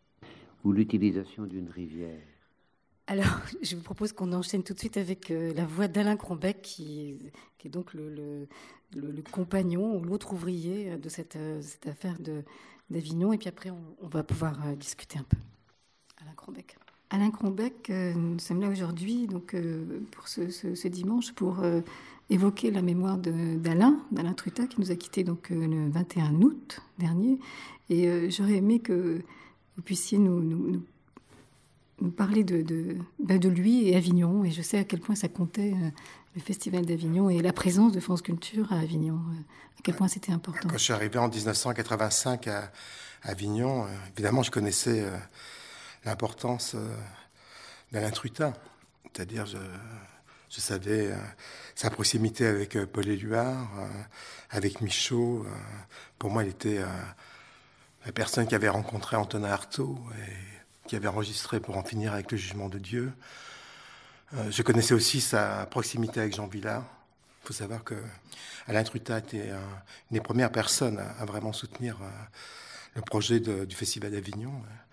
Ou l'utilisation d'une rivière. Alors, je vous propose qu'on enchaîne tout de suite avec euh, la voix d'Alain Crombec, qui, qui est donc le, le, le, le compagnon ou l'autre ouvrier de cette, euh, cette affaire de, d'Avignon. Et puis après, on, on va pouvoir euh, discuter un peu. Alain Crombec. Alain Crombec, euh, nous sommes là aujourd'hui donc, euh, pour ce, ce, ce dimanche pour euh, évoquer la mémoire de, d'Alain, d'Alain Trutta, qui nous a quittés donc, euh, le vingt et un août dernier. Et euh, j'aurais aimé que vous puissiez nous, nous, nous, nous parler de, de, ben de lui et Avignon. Et je sais à quel point ça comptait, euh, le Festival d'Avignon et la présence de France Culture à Avignon, euh, à quel point c'était important. Quand je suis arrivé en dix-neuf cent quatre-vingt-cinq à Avignon, euh, évidemment, je connaissais... Euh, l'importance euh, d'Alain Trutta, c'est-à-dire je, je savais euh, sa proximité avec euh, Paul Éluard, euh, avec Michaud. Euh, pour moi, il était euh, la personne qui avait rencontré Antonin Artaud et qui avait enregistré Pour en finir avec le jugement de Dieu. Euh, je connaissais aussi sa proximité avec Jean Vilar. Il faut savoir que Alain Trutta était euh, une des premières personnes à, à vraiment soutenir euh, le projet de, du Festival d'Avignon.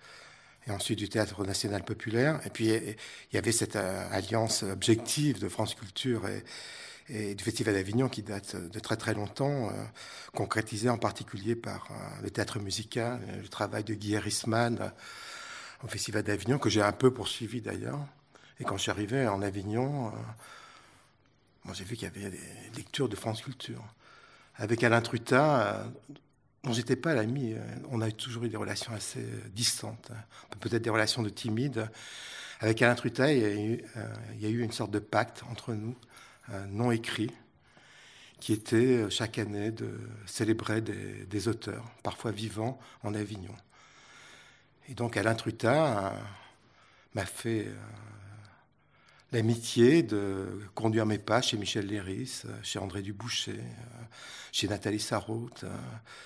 Et ensuite du Théâtre National Populaire. Et puis, il y avait cette euh, alliance objective de France Culture et, et du Festival d'Avignon qui date de très très longtemps, euh, concrétisée en particulier par euh, le théâtre musical, le travail de Guy Erisman euh, au Festival d'Avignon, que j'ai un peu poursuivi d'ailleurs. Et quand je suis arrivé en Avignon, euh, moi, j'ai vu qu'il y avait des lectures de France Culture. Avec Alain Trutta, euh, dont j'étais pas l'ami, on a toujours eu des relations assez distantes, peut-être des relations de timides. Avec Alain Trutta, il y a eu, euh, il y a eu une sorte de pacte entre nous, euh, non écrit, qui était chaque année de célébrer des, des auteurs, parfois vivants, en Avignon. Et donc Alain Trutta euh, m'a fait euh, l'amitié de conduire mes pas chez Michel Léris, chez André Duboucher, euh, chez Nathalie Sarraute. Euh,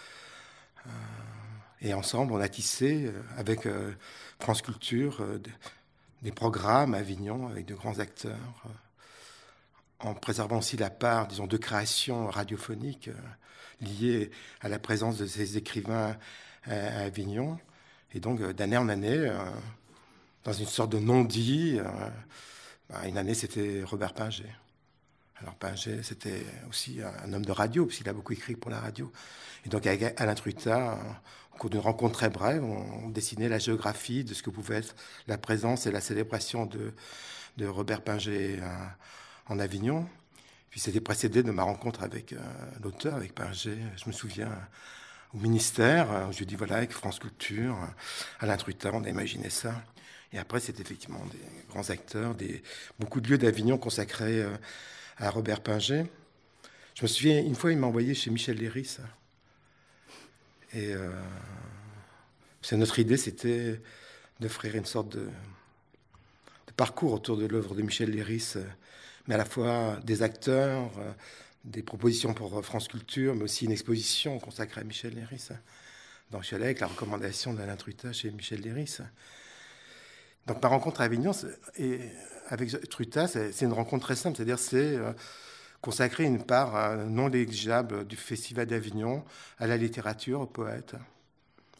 Et ensemble, on a tissé, avec France Culture, des programmes à Avignon avec de grands acteurs, en préservant aussi la part, disons, de création radiophonique liée à la présence de ces écrivains à Avignon. Et donc, d'année en année, dans une sorte de non-dit, une année, c'était Robert Pinger. Alors Pinger, c'était aussi un homme de radio, puisqu'il a beaucoup écrit pour la radio. Et donc avec Alain Trutta, au cours d'une rencontre très brève, on dessinait la géographie de ce que pouvait être la présence et la célébration de, de Robert Pinger en Avignon. Puis c'était précédé de ma rencontre avec euh, l'auteur, avec Pinger. Je me souviens au ministère, je lui dis voilà, avec France Culture, Alain Trutta, on a imaginé ça. Et après, c'est effectivement des grands acteurs, des, beaucoup de lieux d'Avignon consacrés euh, à Robert Pinger. Je me souviens, une fois, il m'a envoyé chez Michel Léris. Et euh, c'est notre idée, c'était d'offrir une sorte de, de parcours autour de l'œuvre de Michel Léris, mais à la fois des acteurs, des propositions pour France Culture, mais aussi une exposition consacrée à Michel Léris. Donc je suis allé avec la recommandation d'Alain Trutta chez Michel Léris. Donc ma rencontre à Avignon et avec Trutta, c'est une rencontre très simple, c'est-à-dire c'est euh, consacrer une part euh, non négligeable du Festival d'Avignon à la littérature, aux poètes.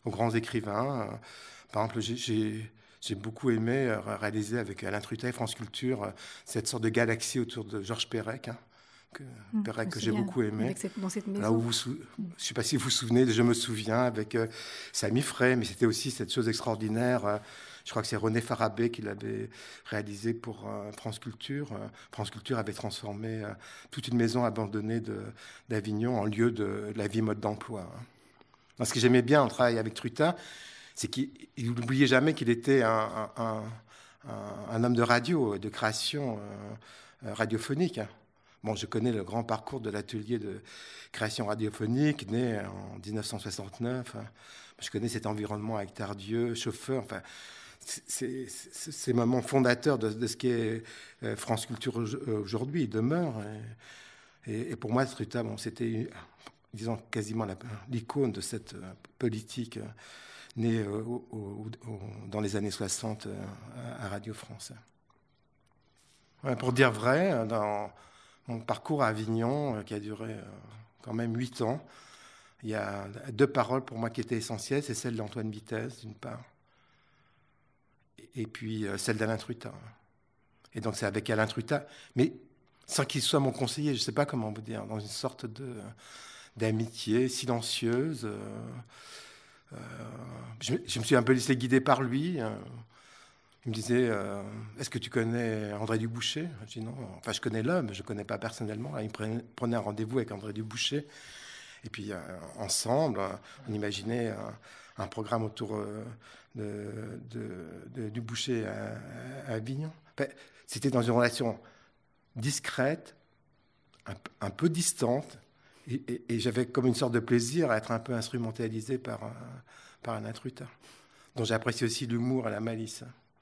aux grands écrivains. Par exemple, j'ai, j'ai beaucoup aimé réaliser avec Alain Trutat et France Culture cette sorte de galaxie autour de Georges Perec, hein, que, mmh, Perec que j'ai beaucoup aimé. Cette, dans cette maison. Là où vous, je ne sais pas si vous vous souvenez, Je me souviens, avec euh, Samy Frey, mais c'était aussi cette chose extraordinaire. Euh, je crois que c'est René Farabé qui l'avait réalisé pour euh, France Culture. Euh, France Culture avait transformé euh, toute une maison abandonnée de, d'Avignon en lieu de, de la vie mode d'emploi. Hein. Alors, ce que j'aimais bien en travaillant avec Trutat, c'est qu'il n'oubliait jamais qu'il était un, un, un, un homme de radio, de création euh, radiophonique. Hein. Bon, je connais le grand parcours de l'atelier de création radiophonique, né en dix-neuf cent soixante-neuf. Je connais cet environnement avec Tardieu, chauffeur. Enfin, c'est ces moments fondateurs de, de ce qu'est France Culture aujourd'hui. Il demeure. Et, et, et pour moi, Trutat, bon, c'était, disons, quasiment l'icône de cette politique née au, au, au, dans les années soixante à Radio France. Ouais, pour dire vrai, dans mon parcours à Avignon, qui a duré quand même huit ans, il y a deux paroles pour moi qui étaient essentielles. C'est celle d'Antoine Vitesse, d'une part, et puis celle d'Alain Trutat. Et donc c'est avec Alain Trutat, mais sans qu'il soit mon conseiller, je ne sais pas comment vous dire, dans une sorte de, d'amitié silencieuse. Euh, euh, je, je me suis un peu laissé guider par lui. Euh, Il me disait, euh, est-ce que tu connais André Duboucher? Je dis non. Enfin, je connais l'homme, je ne connais pas personnellement. Il prenait, prenait un rendez-vous avec André Duboucher. Et puis, euh, ensemble, on imaginait un, un programme autour euh, de, de, de Duboucher à, à Avignon. Enfin, c'était dans une relation discrète, un, un peu distante. Et, et, et j'avais comme une sorte de plaisir à être un peu instrumentalisé par, euh, par Alain Trutat, dont j'apprécie aussi l'humour et la malice.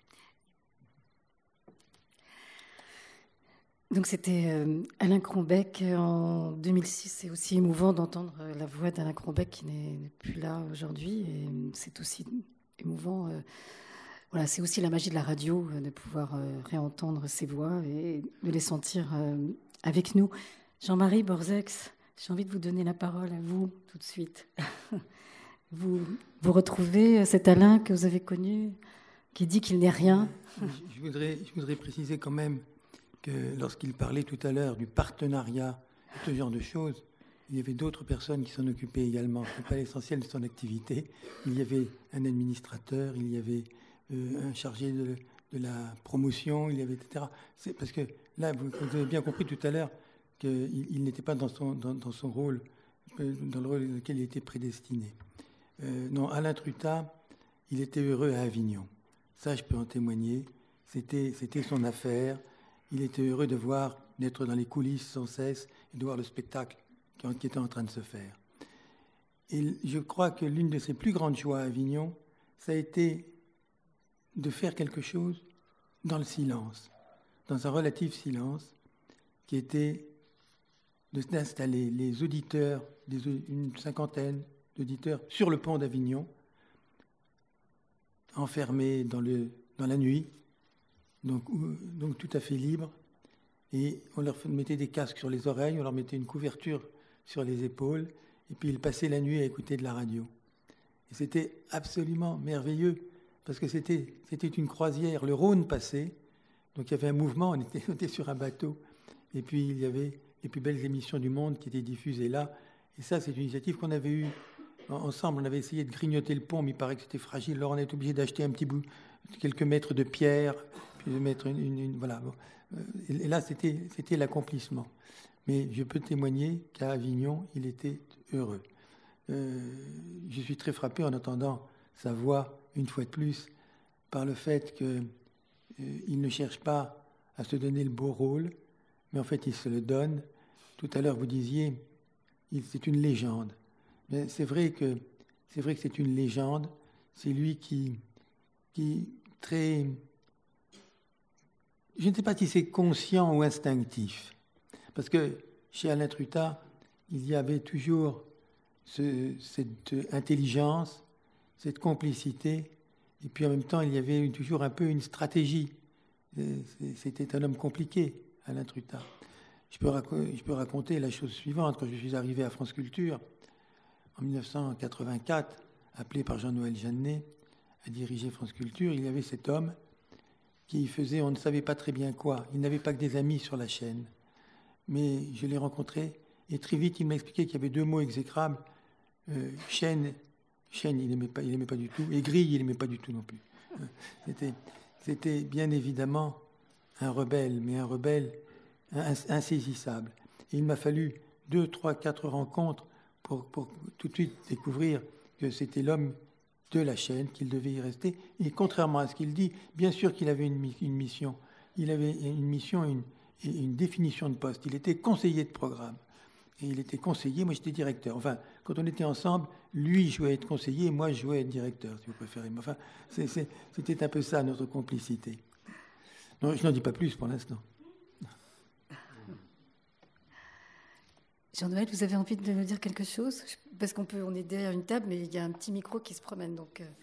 Donc c'était euh, Alain Crombecq en deux mille six. C'est aussi émouvant d'entendre euh, la voix d'Alain Crombecq qui n'est plus là aujourd'hui. Et euh, c'est aussi émouvant. Euh, voilà, c'est aussi la magie de la radio euh, de pouvoir euh, réentendre ces voix et de les sentir euh, avec nous. Jean-Marie Borzex, j'ai envie de vous donner la parole à vous tout de suite. vous, vous retrouvez cet Alain que vous avez connu, qui dit qu'il n'est rien. Je voudrais, je voudrais préciser quand même que lorsqu'il parlait tout à l'heure du partenariat, ce genre de choses, il y avait d'autres personnes qui s'en occupaient également. Ce n'est pas l'essentiel de son activité. Il y avait un administrateur, il y avait euh, un chargé de, de la promotion, il y avait et cetera. C'est parce que là, vous, vous avez bien compris tout à l'heure qu'il il n'était pas dans son, dans, dans son rôle, dans le rôle auquel il était prédestiné. Euh, non, Alain Trutat, il était heureux à Avignon. Ça, je peux en témoigner. C'était, c'était son affaire. Il était heureux de voir, d'être dans les coulisses sans cesse et de voir le spectacle qui était en train de se faire. Et je crois que l'une de ses plus grandes joies à Avignon, ça a été de faire quelque chose dans le silence, dans un relatif silence, qui était d'installer les auditeurs, des, une cinquantaine d'auditeurs, sur le pont d'Avignon, enfermés dans, le, dans la nuit, Donc, donc tout à fait libre, et on leur mettait des casques sur les oreilles, on leur mettait une couverture sur les épaules, et puis ils passaient la nuit à écouter de la radio. Et c'était absolument merveilleux, parce que c'était, c'était une croisière, le Rhône passait, donc il y avait un mouvement, on était, on était sur un bateau, et puis il y avait les plus belles émissions du monde qui étaient diffusées là, et ça c'est une initiative qu'on avait eue ensemble, on avait essayé de grignoter le pont, mais il paraît que c'était fragile, alors on est obligé d'acheter un petit bout, quelques mètres de pierre, de mettre une, une, une voilà. Et là, c'était, c'était l'accomplissement. Mais je peux témoigner qu'à Avignon, il était heureux. Euh, je suis très frappé en entendant sa voix, une fois de plus, par le fait qu'il euh, ne cherche pas à se donner le beau rôle, mais en fait, il se le donne. Tout à l'heure, vous disiez, il, c'est une légende. Mais c'est vrai que c'est vrai que c'est une légende. C'est lui qui, qui très... Je ne sais pas si c'est conscient ou instinctif, parce que chez Alain Trutat, il y avait toujours ce, cette intelligence, cette complicité, et puis en même temps, il y avait toujours un peu une stratégie. C'était un homme compliqué, Alain Trutat. Je peux, rac- je peux raconter la chose suivante. Quand je suis arrivé à France Culture, en dix-neuf cent quatre-vingt-quatre, appelé par Jean-Noël Jeannet à diriger France Culture, il y avait cet homme qui faisait, on ne savait pas très bien quoi. Il n'avait pas que des amis sur la chaîne. Mais je l'ai rencontré, et très vite, il m'a expliqué qu'il y avait deux mots exécrables. Euh, chaîne, chaîne, il n'aimait pas, il n'aimait pas du tout, et grille, il n'aimait pas du tout non plus. C'était, c'était bien évidemment un rebelle, mais un rebelle insaisissable. Et il m'a fallu deux, trois, quatre rencontres pour, pour tout de suite découvrir que c'était l'homme de la chaîne, qu'il devait y rester. Et contrairement à ce qu'il dit, bien sûr qu'il avait une, une mission. Il avait une mission et une, une définition de poste. Il était conseiller de programme. Et il était conseiller, moi j'étais directeur. Enfin, quand on était ensemble, lui jouait être conseiller et moi je jouais être directeur, si vous préférez. Mais enfin, c'est, c'est, c'était un peu ça, notre complicité. Non, je n'en dis pas plus pour l'instant. Jean-Noël, vous avez envie de nous dire quelque chose? Parce qu'on peut, on est derrière une table, mais il y a un petit micro qui se promène, donc... Euh...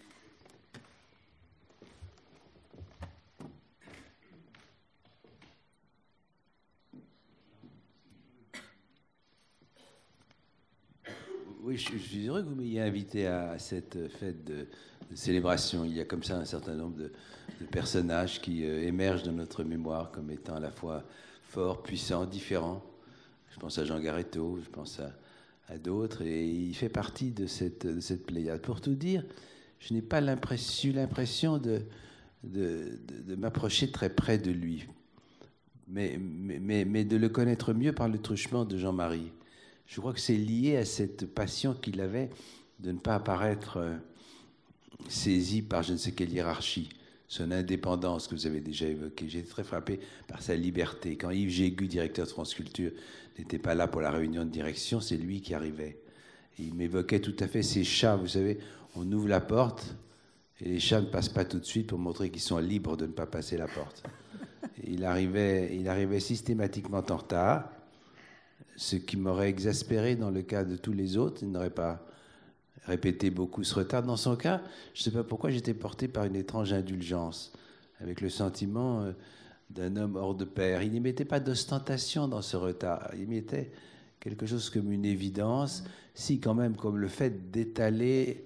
Oui, je, je suis heureux que vous m'ayez invité à cette fête de, de célébration. Il y a comme ça un certain nombre de, de personnages qui euh, émergent de notre mémoire comme étant à la fois forts, puissants, différents. Je pense à Jean Garetto, je pense à, à d'autres, et il fait partie de cette, de cette pléiade. Pour tout dire, je n'ai pas l'impression, eu l'impression de, de, de, de m'approcher très près de lui, mais, mais, mais de le connaître mieux par le truchement de Jean-Marie. Je crois que c'est lié à cette passion qu'il avait de ne pas apparaître euh, saisi par je ne sais quelle hiérarchie, son indépendance que vous avez déjà évoquée. J'ai été très frappé par sa liberté. Quand Yves Jégu, directeur de France Culture, n'était pas là pour la réunion de direction, c'est lui qui arrivait. Et il m'évoquait tout à fait ces chats. Vous savez, on ouvre la porte et les chats ne passent pas tout de suite pour montrer qu'ils sont libres de ne pas passer la porte. Et il arrivait, il arrivait systématiquement en retard, ce qui m'aurait exaspéré dans le cas de tous les autres. Il n'aurait pas répété beaucoup ce retard. Dans son cas, je ne sais pas pourquoi j'étais porté par une étrange indulgence, avec le sentiment d'un homme hors de pair. Il n'y mettait pas d'ostentation dans ce retard. Il mettait quelque chose comme une évidence, si quand même comme le fait d'étaler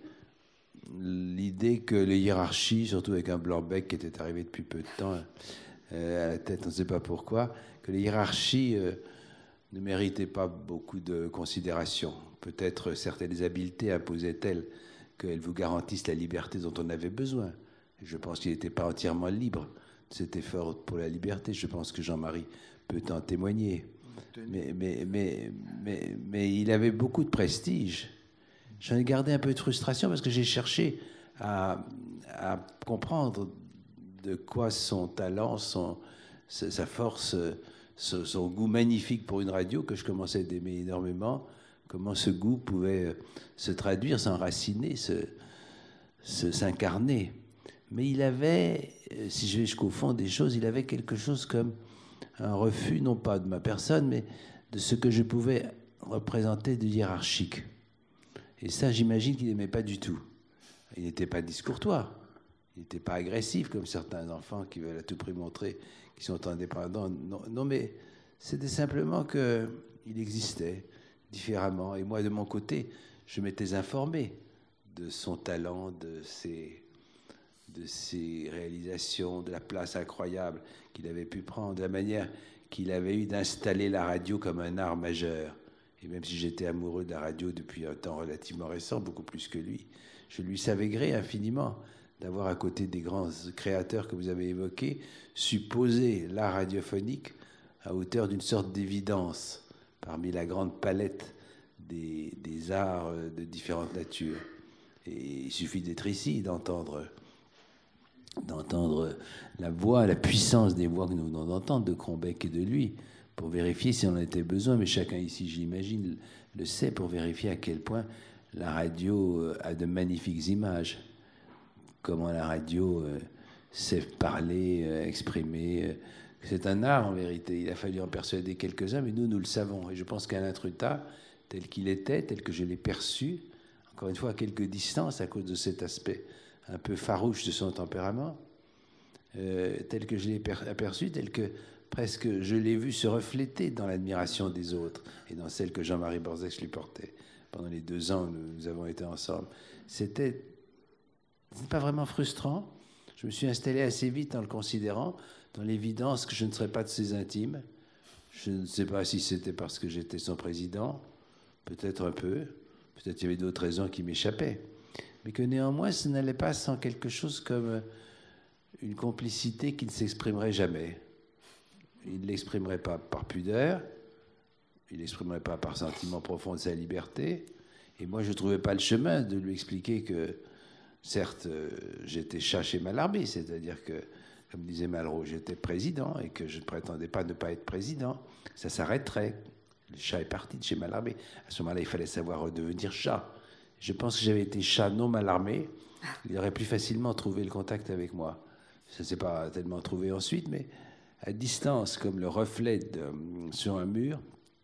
l'idée que les hiérarchies, surtout avec un Blanc-Bec qui était arrivé depuis peu de temps euh, à la tête, on ne sait pas pourquoi, que les hiérarchies euh, ne méritaient pas beaucoup de considération. Peut-être certaines habiletés imposaient-elles qu'elles vous garantissent la liberté dont on avait besoin. Je pense qu'il n'était pas entièrement libre de cet effort pour la liberté. Je pense que Jean-Marie peut en témoigner. Mais, mais, mais, mais, mais il avait beaucoup de prestige. J'en ai gardé un peu de frustration parce que j'ai cherché à, à comprendre de quoi son talent, son, sa force, son, son goût magnifique pour une radio que je commençais d'aimer énormément, comment ce goût pouvait se traduire, s'enraciner, se, se, s'incarner. Mais il avait, si je vais jusqu'au fond des choses, il avait quelque chose comme un refus, non pas de ma personne, mais de ce que je pouvais représenter de hiérarchique. Et ça, j'imagine qu'il n'aimait pas du tout. Il n'était pas discourtois, il n'était pas agressif, comme certains enfants qui veulent à tout prix montrer qu'ils sont indépendants. Non, non mais c'était simplement qu'il existait différemment. Et moi, de mon côté, je m'étais informé de son talent, de ses, de ses réalisations, de la place incroyable qu'il avait pu prendre, de la manière qu'il avait eu d'installer la radio comme un art majeur. Et même si j'étais amoureux de la radio depuis un temps relativement récent, beaucoup plus que lui, je lui savais gré infiniment d'avoir à côté des grands créateurs que vous avez évoqués, supposé l'art radiophonique à hauteur d'une sorte d'évidence parmi la grande palette des, des arts de différentes natures. Et il suffit d'être ici, d'entendre, d'entendre la voix, la puissance des voix que nous venons d'entendre de Cronbeck et de lui, pour vérifier si on en était besoin, mais chacun ici, j'imagine, le sait, pour vérifier à quel point la radio a de magnifiques images, comment la radio euh, sait parler, euh, exprimer. Euh, c'est un art, en vérité. Il a fallu en persuader quelques-uns, mais nous, nous le savons. Et je pense qu'Alain Trutta, tel qu'il était, tel que je l'ai perçu, encore une fois, à quelques distances, à cause de cet aspect un peu farouche de son tempérament, euh, tel que je l'ai per- aperçu, tel que presque je l'ai vu se refléter dans l'admiration des autres et dans celle que Jean-Marie Borzec lui portait. pendant les deux ans où nous avons été ensemble, c'était, c'était pas vraiment frustrant. Je me suis installé assez vite en le considérant, dans l'évidence que je ne serais pas de ses intimes. Je ne sais pas si c'était parce que j'étais son président, peut-être un peu, peut-être il y avait d'autres raisons qui m'échappaient, mais que néanmoins, ce n'allait pas sans quelque chose comme une complicité qui ne s'exprimerait jamais. Il ne l'exprimerait pas par pudeur, il ne l'exprimerait pas par sentiment profond de sa liberté, et moi, je ne trouvais pas le chemin de lui expliquer que, certes, j'étais chat chez Mallarmé, c'est-à-dire que, comme disait Malraux, j'étais président et que je ne prétendais pas ne pas être président. Ça s'arrêterait. Le chat est parti de chez Mallarmé. À ce moment-là, il fallait savoir redevenir chat. Je pense que j'avais été chat non Mallarmé. Il aurait plus facilement trouvé le contact avec moi. Ça ne s'est pas tellement trouvé ensuite, mais à distance, comme le reflet de, sur un mur,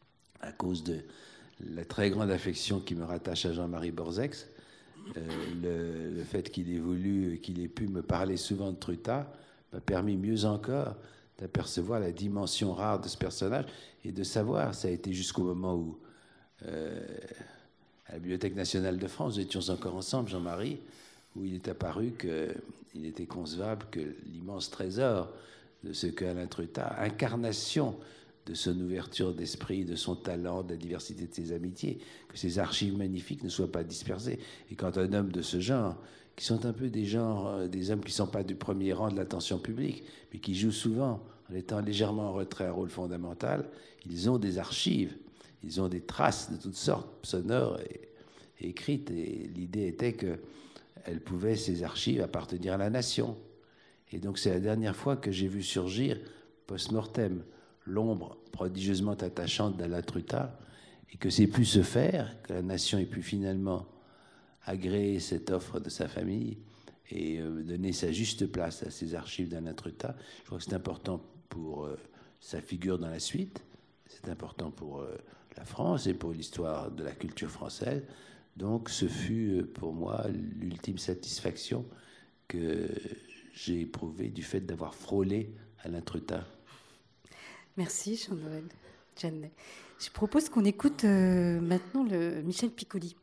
à cause de la très grande affection qui me rattache à Jean-Marie Borzex, euh, le, le fait qu'il ait voulu, qu'il ait pu me parler souvent de Trutat, m'a permis mieux encore d'apercevoir la dimension rare de ce personnage et de savoir, ça a été jusqu'au moment où, euh, à la Bibliothèque nationale de France, nous étions encore ensemble, Jean-Marie, où il est apparu qu'il était concevable que l'immense trésor de ce que Alain Trutat, incarnation de son ouverture d'esprit, de son talent, de la diversité de ses amitiés, que ces archives magnifiques ne soient pas dispersées. Et quand un homme de ce genre, qui sont un peu des genres, des hommes qui ne sont pas du premier rang de l'attention publique, mais qui jouent souvent, en étant légèrement en retrait, un rôle fondamental, ils ont des archives, ils ont des traces de toutes sortes, sonores et, et écrites, et l'idée était qu'elles pouvaient, ces archives, appartenir à la nation. Et donc c'est la dernière fois que j'ai vu surgir, post-mortem, l'ombre prodigieusement attachante d'Alain Trutat, et que c'est pu se faire, que la nation ait pu finalement agréer cette offre de sa famille et euh, donner sa juste place à ces archives d'Alain Trutat. Je crois que c'est important pour euh, sa figure dans la suite, c'est important pour euh, la France et pour l'histoire de la culture française. Donc ce fut euh, pour moi l'ultime satisfaction que j'ai éprouvée du fait d'avoir frôlé Alain Trutat. Merci Jean-Noël Jeannet. Je propose qu'on écoute euh, maintenant le Michel Piccoli,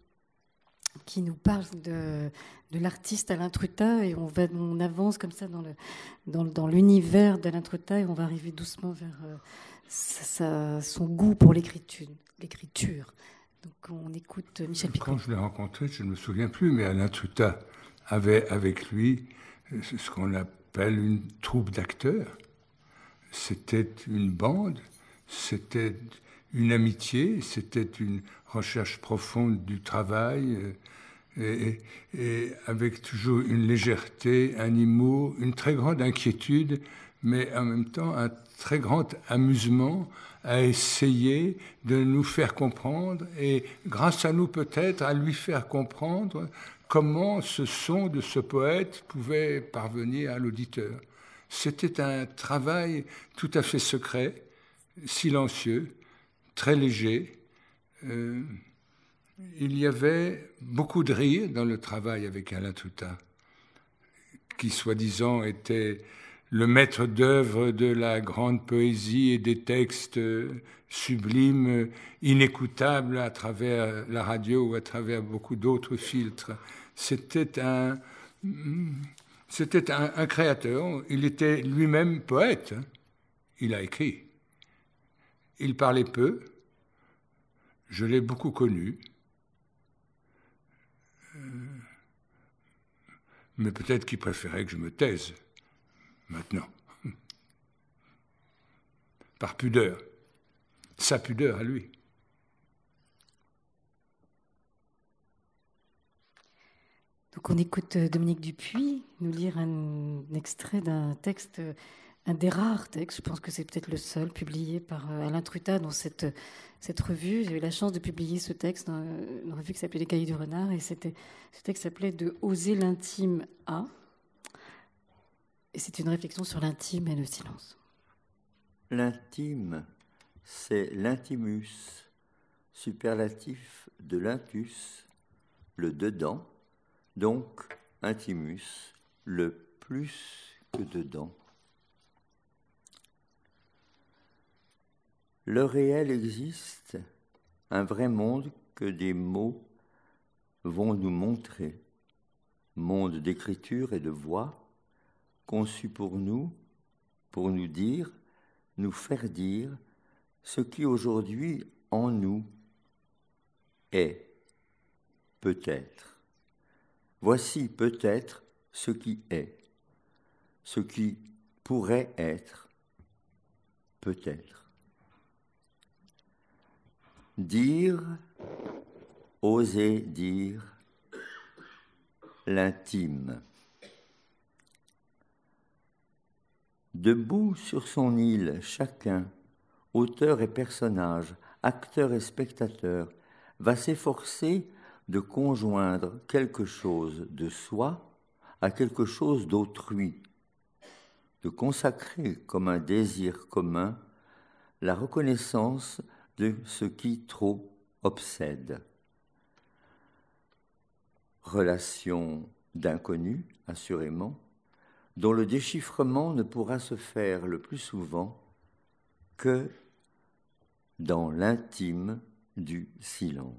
qui nous parle de, de l'artiste Alain Trutat, et on, va, on avance comme ça dans, le, dans, dans l'univers d'Alain Trutat, et on va arriver doucement vers euh, sa, sa, son goût pour l'écriture, l'écriture. Donc on écoute Michel Piccoli. Quand je l'ai rencontré, je ne me souviens plus, mais Alain Trutat avait avec lui ce qu'on appelle une troupe d'acteurs. C'était une bande, c'était une amitié, c'était une recherche profonde du travail, et, et avec toujours une légèreté, un humour, une très grande inquiétude, mais en même temps un très grand amusement à essayer de nous faire comprendre, et grâce à nous peut-être à lui faire comprendre comment ce son de ce poète pouvait parvenir à l'auditeur. C'était un travail tout à fait secret, silencieux, très léger. Euh, il y avait beaucoup de rire dans le travail avec Alain Trutat, qui soi-disant était le maître d'œuvre de la grande poésie et des textes sublimes, inécoutables à travers la radio ou à travers beaucoup d'autres filtres. C'était un... C'était un, un créateur, il était lui-même poète, il a écrit. Il parlait peu, je l'ai beaucoup connu, euh, mais peut-être qu'il préférait que je me taise maintenant, par pudeur, sa pudeur à lui. Donc on écoute Dominique Dupuis nous lire un extrait d'un texte, un des rares textes, je pense que c'est peut-être le seul, publié par Alain Trutat dans cette, cette revue. J'ai eu la chance de publier ce texte dans une revue qui s'appelait Les Cahiers du Renard, et c'était, ce texte s'appelait « De oser l'intime à ». Et c'est une réflexion sur l'intime et le silence. L'intime, c'est l'intimus, superlatif de l'intus, le dedans, donc intimus, le plus que dedans. Le réel existe, un vrai monde que des mots vont nous montrer, monde d'écriture et de voix, conçu pour nous, pour nous dire, nous faire dire ce qui aujourd'hui en nous est, peut-être. Voici peut-être ce qui est, ce qui pourrait être, peut-être. Dire, oser dire, l'intime. Debout sur son île, chacun, auteur et personnage, acteur et spectateur, va s'efforcer de conjoindre quelque chose de soi à quelque chose d'autrui, de consacrer comme un désir commun la reconnaissance de ce qui trop obsède. Relation d'inconnu, assurément, dont le déchiffrement ne pourra se faire le plus souvent que dans l'intime du silence.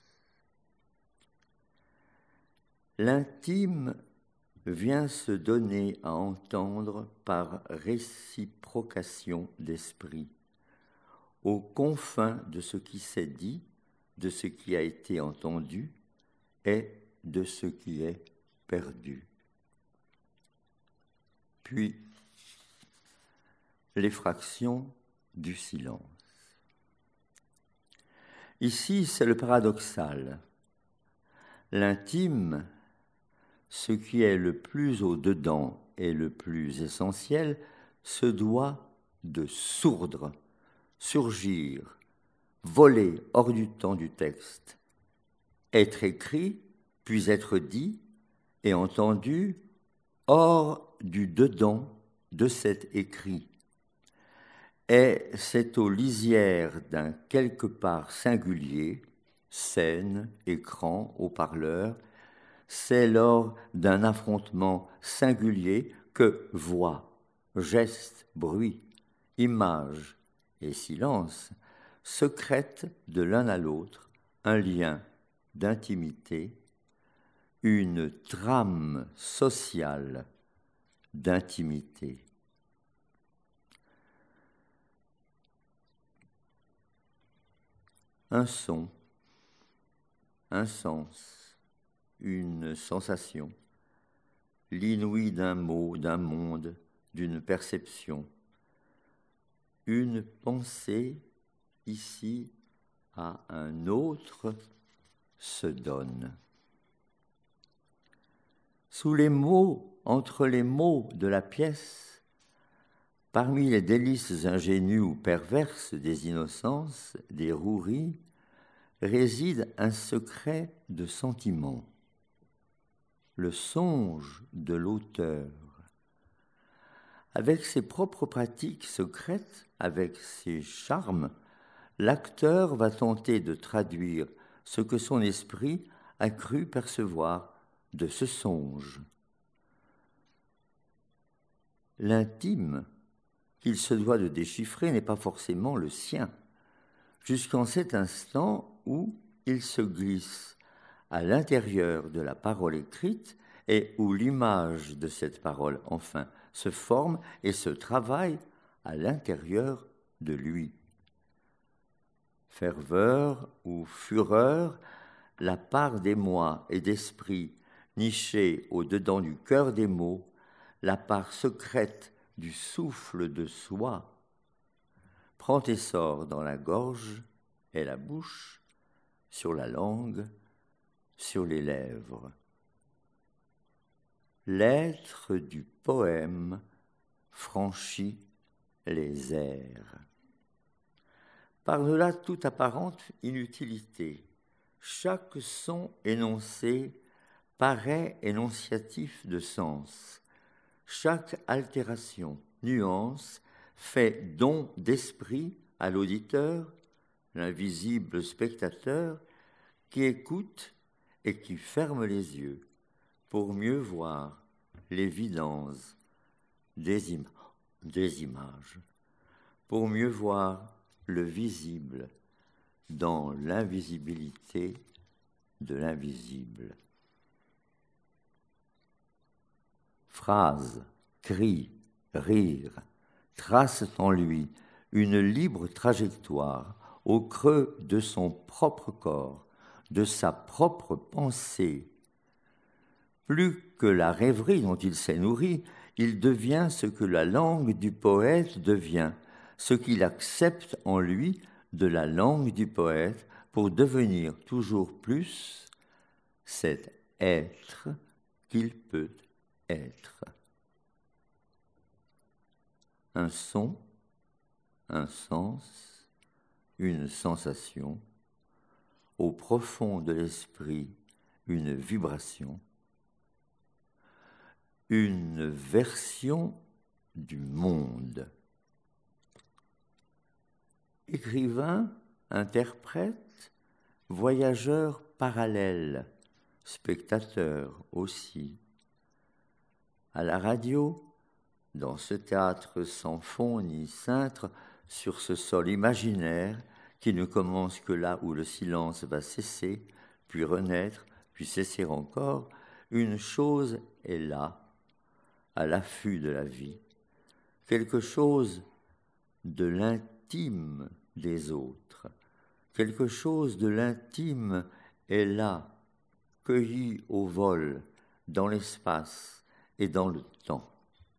L'intime vient se donner à entendre par réciprocation d'esprit, aux confins de ce qui s'est dit, de ce qui a été entendu et de ce qui est perdu. Puis, l'effraction du silence. Ici, c'est le paradoxal. L'intime, ce qui est le plus au-dedans et le plus essentiel, se doit de sourdre, surgir, voler hors du temps du texte, être écrit, puis être dit et entendu hors du dedans de cet écrit. Et c'est aux lisières d'un quelque part singulier, scène, écran, haut-parleur, c'est lors d'un affrontement singulier que voix, gestes, bruit, images et silence secrètent de l'un à l'autre un lien d'intimité, une trame sociale d'intimité. Un son, un sens, une sensation, l'inouï d'un mot, d'un monde, d'une perception, une pensée ici à un autre se donne. Sous les mots, entre les mots de la pièce, parmi les délices ingénues ou perverses des innocences, des roueries, réside un secret de sentiment, le songe de l'auteur. Avec ses propres pratiques secrètes, avec ses charmes, l'acteur va tenter de traduire ce que son esprit a cru percevoir de ce songe. L'intime qu'il se doit de déchiffrer n'est pas forcément le sien, jusqu'en cet instant où il se glisse à l'intérieur de la parole écrite et où l'image de cette parole, enfin, se forme et se travaille à l'intérieur de lui. Ferveur ou fureur, la part d'émoi et d'esprit nichée au-dedans du cœur des mots, la part secrète du souffle de soi, prend essor dans la gorge et la bouche, sur la langue, sur les lèvres. L'être du poème franchit les airs. Par-delà toute apparente inutilité, chaque son énoncé paraît énonciatif de sens. Chaque altération, nuance, fait don d'esprit à l'auditeur, l'invisible spectateur, qui écoute et qui ferme les yeux pour mieux voir l'évidence des, im- des images, pour mieux voir le visible dans l'invisibilité de l'invisible. Phrases, cris, rires tracent en lui une libre trajectoire au creux de son propre corps, de sa propre pensée. Plus que la rêverie dont il s'est nourri, il devient ce que la langue du poète devient, ce qu'il accepte en lui de la langue du poète pour devenir toujours plus cet être qu'il peut être. Un son, un sens, une sensation, au profond de l'esprit, une vibration, une version du monde. Écrivain, interprète, voyageur parallèle, spectateur aussi. À la radio, dans ce théâtre sans fond ni cintre, sur ce sol imaginaire qui ne commence que là où le silence va cesser, puis renaître, puis cesser encore, une chose est là, à l'affût de la vie, quelque chose de l'intime des autres, quelque chose de l'intime est là, cueilli au vol, dans l'espace et dans le temps.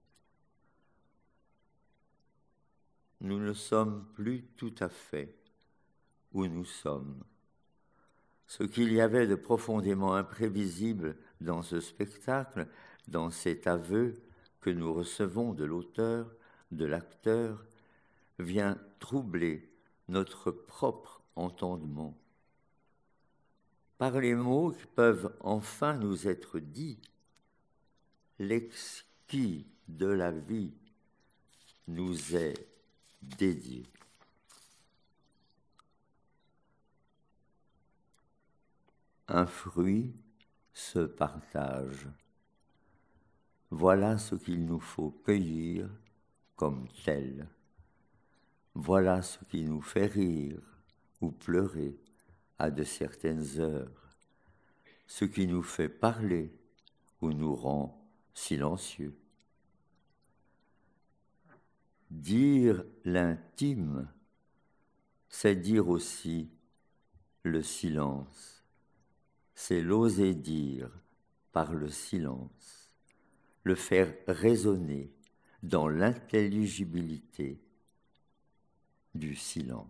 Nous ne sommes plus tout à fait où nous sommes. Ce qu'il y avait de profondément imprévisible dans ce spectacle, dans cet aveu que nous recevons de l'auteur, de l'acteur, vient troubler notre propre entendement. Par les mots qui peuvent enfin nous être dits, l'exquis de la vie nous est dédié. Un fruit se partage. Voilà ce qu'il nous faut cueillir comme tel. Voilà ce qui nous fait rire ou pleurer à de certaines heures, ce qui nous fait parler ou nous rend silencieux. Dire l'intime, c'est dire aussi le silence. C'est l'oser dire par le silence, le faire résonner dans l'intelligibilité du silence.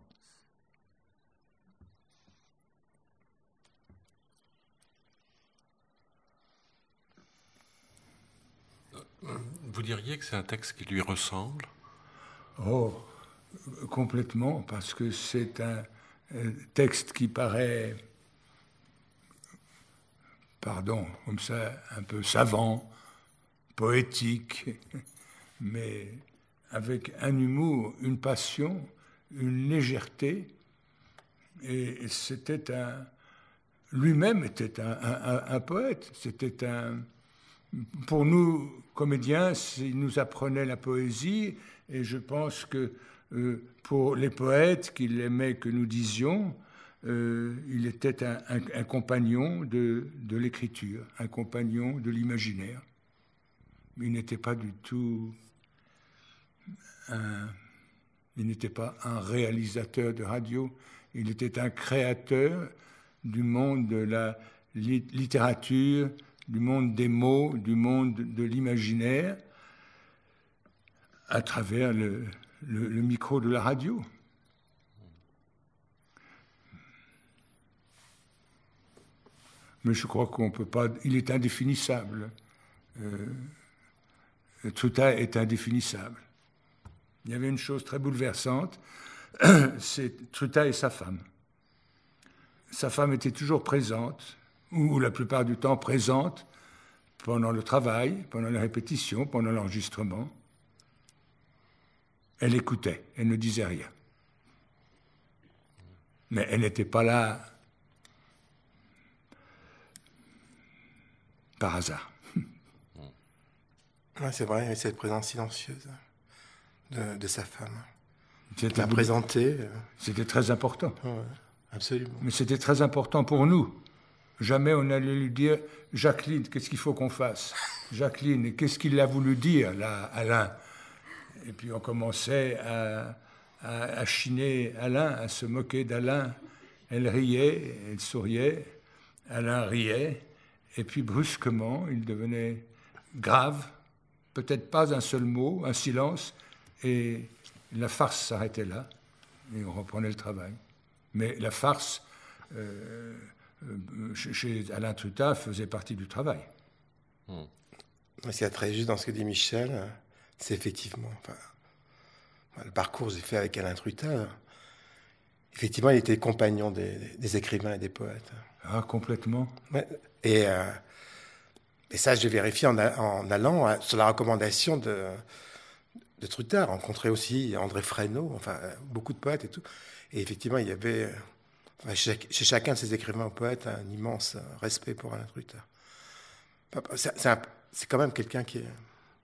Vous diriez que c'est un texte qui lui ressemble ? Oh, complètement, parce que c'est un, un texte qui paraît, pardon, comme ça, un peu savant, poétique, mais avec un humour, une passion, une légèreté. Et c'était un... Lui-même était un, un, un poète. C'était un... Pour nous, comédiens, il nous apprenait la poésie, et je pense que euh, pour les poètes qu'il aimait que nous disions, euh, il était un, un, un compagnon de, de l'écriture, un compagnon de l'imaginaire. Il n'était pas du tout un, il n'était pas un réalisateur de radio, il était un créateur du monde de la littérature, du monde des mots, du monde de l'imaginaire, à travers le, le, le micro de la radio. Mais je crois qu'on ne peut pas... Il est indéfinissable. Euh, Truta est indéfinissable. Il y avait une chose très bouleversante, c'est Truta et sa femme. Sa femme était toujours présente, ou la plupart du temps présente, pendant le travail, pendant la répétition, pendant l'enregistrement. Elle écoutait, elle ne disait rien. Mais elle n'était pas là par hasard. Ouais, c'est vrai, il y avait cette présence silencieuse de, de sa femme. C'était la présenter. C'était très important. Ouais. Absolument. Mais c'était très important pour nous. Jamais on allait lui dire « Jacqueline, qu'est-ce qu'il faut qu'on fasse ?»« Jacqueline, qu'est-ce qu'il a voulu dire, là, Alain ?» Et puis on commençait à, à, à chiner Alain, à se moquer d'Alain. Elle riait, elle souriait, Alain riait, et puis brusquement, il devenait grave, peut-être pas un seul mot, un silence, et la farce s'arrêtait là, et on reprenait le travail. Mais la farce, euh, euh, chez Alain Trutat, faisait partie du travail. Mmh. Ce qui est très juste dans ce que dit Michel, c'est effectivement... Enfin, le parcours que j'ai fait avec Alain Trutat, effectivement, il était compagnon des, des écrivains et des poètes. Ah, complètement. Ouais, et, euh, et ça, j'ai vérifié en, en allant sur la recommandation de, de Trutat, rencontrer aussi André Fresneau, enfin, beaucoup de poètes et tout. Et effectivement, il y avait, enfin, chez, chez chacun de ces écrivains ou poètes, un immense respect pour Alain Trutat. C'est, c'est, un, c'est quand même quelqu'un qui est,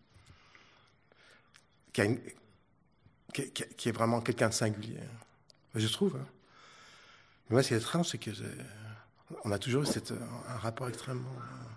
qui, a une, qui, qui, qui est vraiment quelqu'un de singulier, je trouve. Hein. Mais moi, ce qui est étrange, c'est que on a toujours eu cette, un rapport extrêmement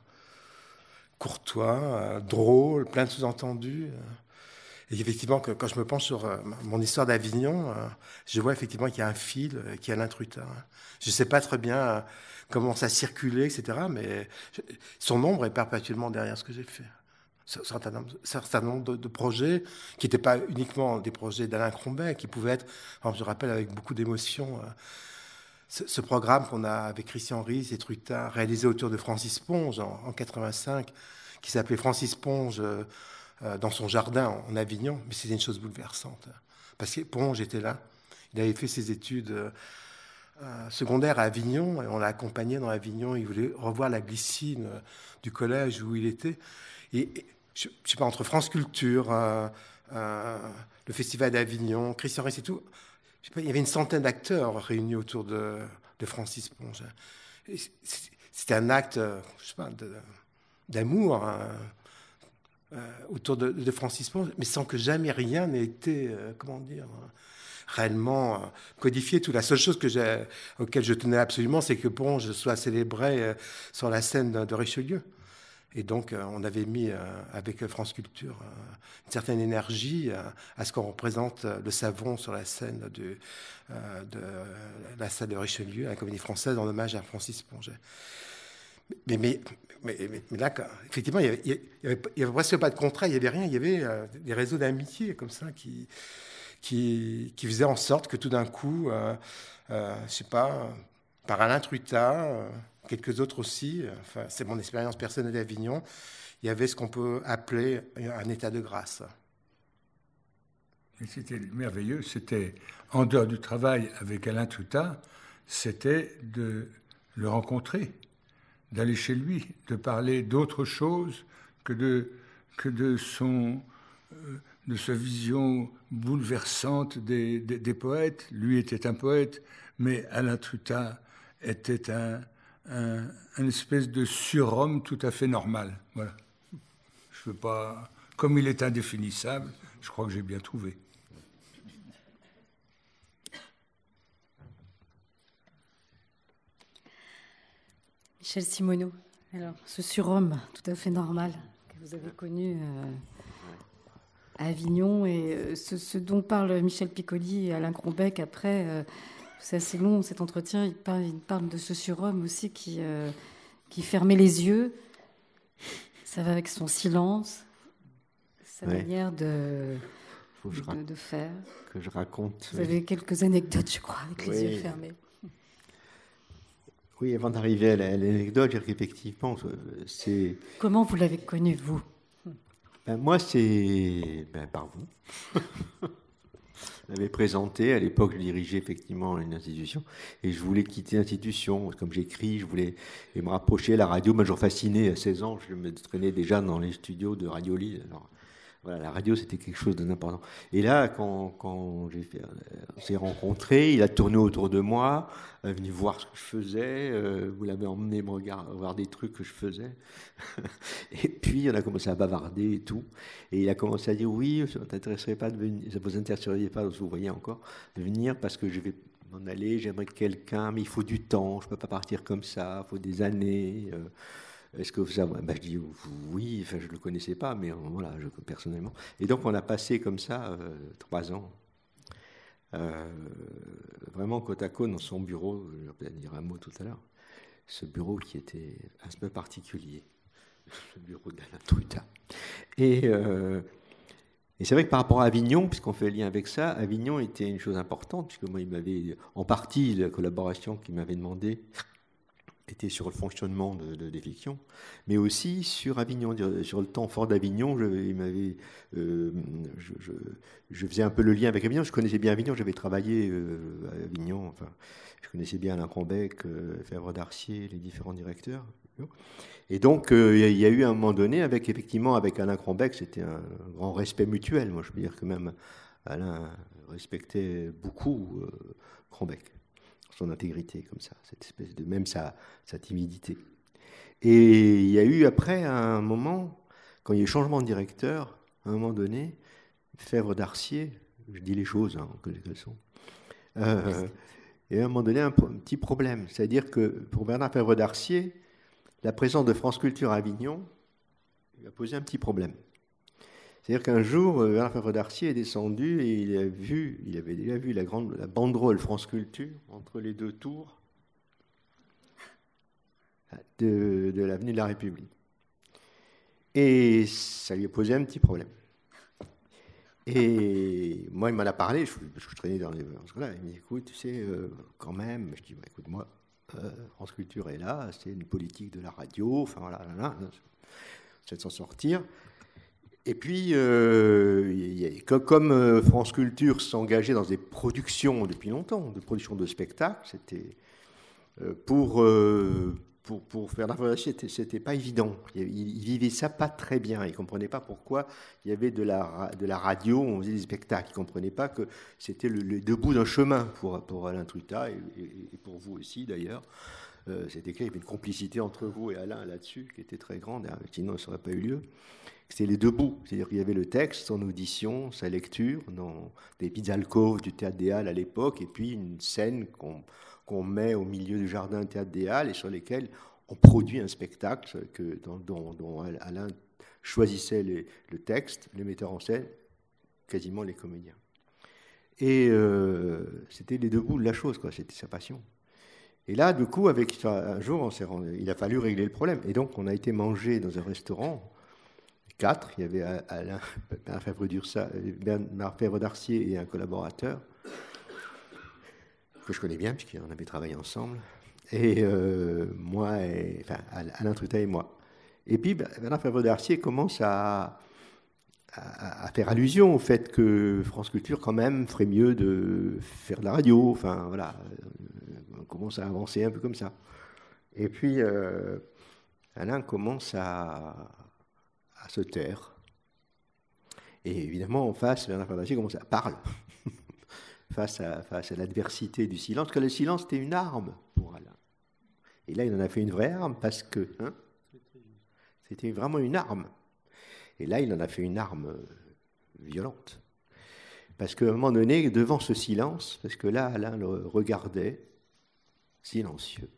courtois, drôle, plein de sous-entendus. Et effectivement, que, quand je me penche sur mon histoire d'Avignon, je vois effectivement qu'il y a un fil qui est Alain Trutat. Je ne sais pas très bien comment ça circulait, et cetera, mais je, son ombre est perpétuellement derrière ce que j'ai fait. Un certain nombre, certain nombre de, de projets qui n'étaient pas uniquement des projets d'Alain Crombet, qui pouvaient être, alors je rappelle avec beaucoup d'émotion, ce, ce programme qu'on a avec Christian Ries et Trutat, réalisé autour de Francis Ponge en, en quatre-vingt-cinq, qui s'appelait Francis Ponge euh, dans son jardin en, en Avignon, mais c'était une chose bouleversante. Parce que Ponge était là, il avait fait ses études euh, euh, secondaires à Avignon, et on l'a accompagné dans Avignon, il voulait revoir la glycine euh, du collège où il était. Et, et je ne sais pas, entre France Culture, euh, euh, le Festival d'Avignon, Christian Ries et tout, je sais pas, il y avait une centaine d'acteurs réunis autour de, de Francis Ponge. Et c'était un acte, je sais pas, de, d'amour hein, euh, autour de, de Francis Ponge, mais sans que jamais rien n'ait été, euh, comment dire, réellement euh, codifié. Tout. La seule chose que j'ai, auquel je tenais absolument, c'est que Ponge soit célébré euh, sur la scène de, de Richelieu. Et donc, euh, on avait mis, euh, avec France Culture, euh, une certaine énergie euh, à ce qu'on représente euh, le savon sur la scène de, euh, de la salle de Richelieu, à la Comédie Française, en hommage à Francis Ponge. Mais, mais, mais, mais, mais là, effectivement, il n'y avait, il y avait, il y avait presque pas de contrat, il n'y avait rien. Il y avait euh, des réseaux d'amitié comme ça qui, qui, qui faisaient en sorte que tout d'un coup, euh, euh, je ne sais pas, par Alain Trutat... Euh, quelques autres aussi, enfin, c'est mon expérience personnelle d'Avignon, il y avait ce qu'on peut appeler un état de grâce. Et c'était merveilleux, c'était, en dehors du travail avec Alain Trutat, c'était de le rencontrer, d'aller chez lui, de parler d'autre chose que de, que de, son, de sa vision bouleversante des, des, des poètes. Lui était un poète, mais Alain Trutat était un... Un, un espèce de surhomme tout à fait normal. Voilà. Je veux pas... Comme il est indéfinissable, je crois que j'ai bien trouvé. Michel Simonneau, alors, ce surhomme tout à fait normal que vous avez connu euh, à Avignon, et euh, ce, ce dont parlent Michel Piccoli et Alain Crombecq après... Euh, c'est assez long, cet entretien. Il parle, il parle de ce surhomme aussi qui, euh, qui fermait les yeux. Ça va avec son silence, sa ouais. manière de, Faut que de, je de faire. Que je raconte. Vous oui. avez quelques anecdotes, je crois, avec oui. les yeux fermés. Oui, avant d'arriver à l'anecdote, je dirais qu'effectivement, c'est... Comment vous l'avez connu, vous? Ben, moi, c'est ben, par vous. Je m'avais présenté, à l'époque je dirigeais effectivement une institution et je voulais quitter l'institution, comme j'écris, je voulais me rapprocher de la radio. Moi, je fasciné à seize ans, je me traînais déjà dans les studios de Radio Lille. Alors, voilà, la radio c'était quelque chose d'important. Et là, quand, quand j'ai fait, on s'est rencontrés, il a tourné autour de moi, est venu voir ce que je faisais, euh, vous l'avez emmené me regarder, voir des trucs que je faisais. Et puis on a commencé à bavarder et tout. Et il a commencé à dire oui, ça ne t'intéresserait pas de venir, ça vous intéresserait pas, vous voyez encore, de venir parce que je vais m'en aller, j'aimerais quelqu'un, mais il faut du temps, je ne peux pas partir comme ça, il faut des années. Euh, Est-ce que vous avez... Ben, je dis oui, enfin, je ne le connaissais pas, mais voilà, je, personnellement. Et donc, on a passé comme ça euh, trois ans, euh, vraiment côte à côte dans son bureau. Je vais peut-être dire un mot tout à l'heure. Ce bureau qui était un peu particulier, le bureau d'Alain Truta. Et, euh, et c'est vrai que par rapport à Avignon, puisqu'on fait lien avec ça, Avignon était une chose importante, puisque moi, il m'avait, en partie, la collaboration qu'il m'avait demandé était sur le fonctionnement de, de, des fictions, mais aussi sur Avignon, sur le temps fort d'Avignon. Je, il m'avait, euh, je, je, je faisais un peu le lien avec Avignon. Je connaissais bien Avignon, j'avais travaillé euh, à Avignon. Enfin, je connaissais bien Alain Crombec, euh, Fèvre d'Arcier, les différents directeurs. Et donc, euh, il y a eu un moment donné, avec effectivement avec Alain Crombec, c'était un grand respect mutuel. Moi, je peux dire que même Alain respectait beaucoup euh, Crombec. Son intégrité, comme ça, cette espèce de, même sa, sa timidité. Et il y a eu après un moment, quand il y a eu changement de directeur, à un moment donné, Fèvre d'Arcier, je dis les choses, hein, que qu'elles sont, euh, et à un moment donné, un, un petit problème. C'est-à-dire que pour Bernard Fèvre d'Arcier, la présence de France Culture à Avignon lui a posé un petit problème. C'est-à-dire qu'un jour, Bernard Fèvre d'Arcier est descendu et il a vu, il avait déjà vu la, grande, la banderole France Culture entre les deux tours de, de l'avenue de la République. Et ça lui a posé un petit problème. Et moi, il m'en a parlé, je, je traînais dans les... Là, il m'a dit, écoute, tu sais, euh, quand même, je dis, bah, écoute, moi, euh, France Culture est là, c'est une politique de la radio, enfin voilà, là, là, là, c'est de s'en sortir. Et puis, euh, y a, comme euh, France Culture s'engageait dans des productions depuis longtemps, de productions de spectacles, c'était euh, pour, euh, pour, pour faire la fondation, c'était, c'était pas évident. Il, il vivait ça pas très bien. Il comprenait pas pourquoi il y avait de la, de la radio, on faisait des spectacles. Il comprenait pas que c'était le, le debout d'un chemin pour, pour Alain Truta et, et, et pour vous aussi d'ailleurs. Euh, c'était clair, il y avait une complicité entre vous et Alain là-dessus qui était très grande, sinon ça n'aurait pas eu lieu. C'était les deux bouts, c'est-à-dire qu'il y avait le texte, son audition, sa lecture, dans des petites alcôves du Théâtre des Halles à l'époque, et puis une scène qu'on, qu'on met au milieu du jardin du Théâtre des Halles et sur lesquelles on produit un spectacle que, dont, dont, dont Alain choisissait les, le texte, les metteurs en scène, quasiment les comédiens. Et euh, c'était les deux bouts de la chose, quoi, c'était sa passion. Et là, du coup, avec, un jour, on s'est rendu, il a fallu régler le problème. Et donc, on a été manger dans un restaurant, quatre, il y avait Alain, Bernard Fèvre d'Arcier et un collaborateur, que je connais bien, puisqu'on avait travaillé ensemble, et euh, moi, et, enfin, Alain Truta et moi. Et puis, Bernard Fèvre d'Arcier commence à, à, à faire allusion au fait que France Culture, quand même, ferait mieux de faire de la radio, enfin, voilà, on commence à avancer un peu comme ça. Et puis, euh, Alain commence à... à se taire. Et évidemment, en face, Bernard Fèvre d'Arcier commence à parler face à, face à l'adversité du silence, parce que le silence était une arme pour Alain. Et là, il en a fait une vraie arme, parce que hein, c'était vraiment une arme. Et là, il en a fait une arme violente. Parce qu'à un moment donné, devant ce silence, parce que là, Alain le regardait, silencieux.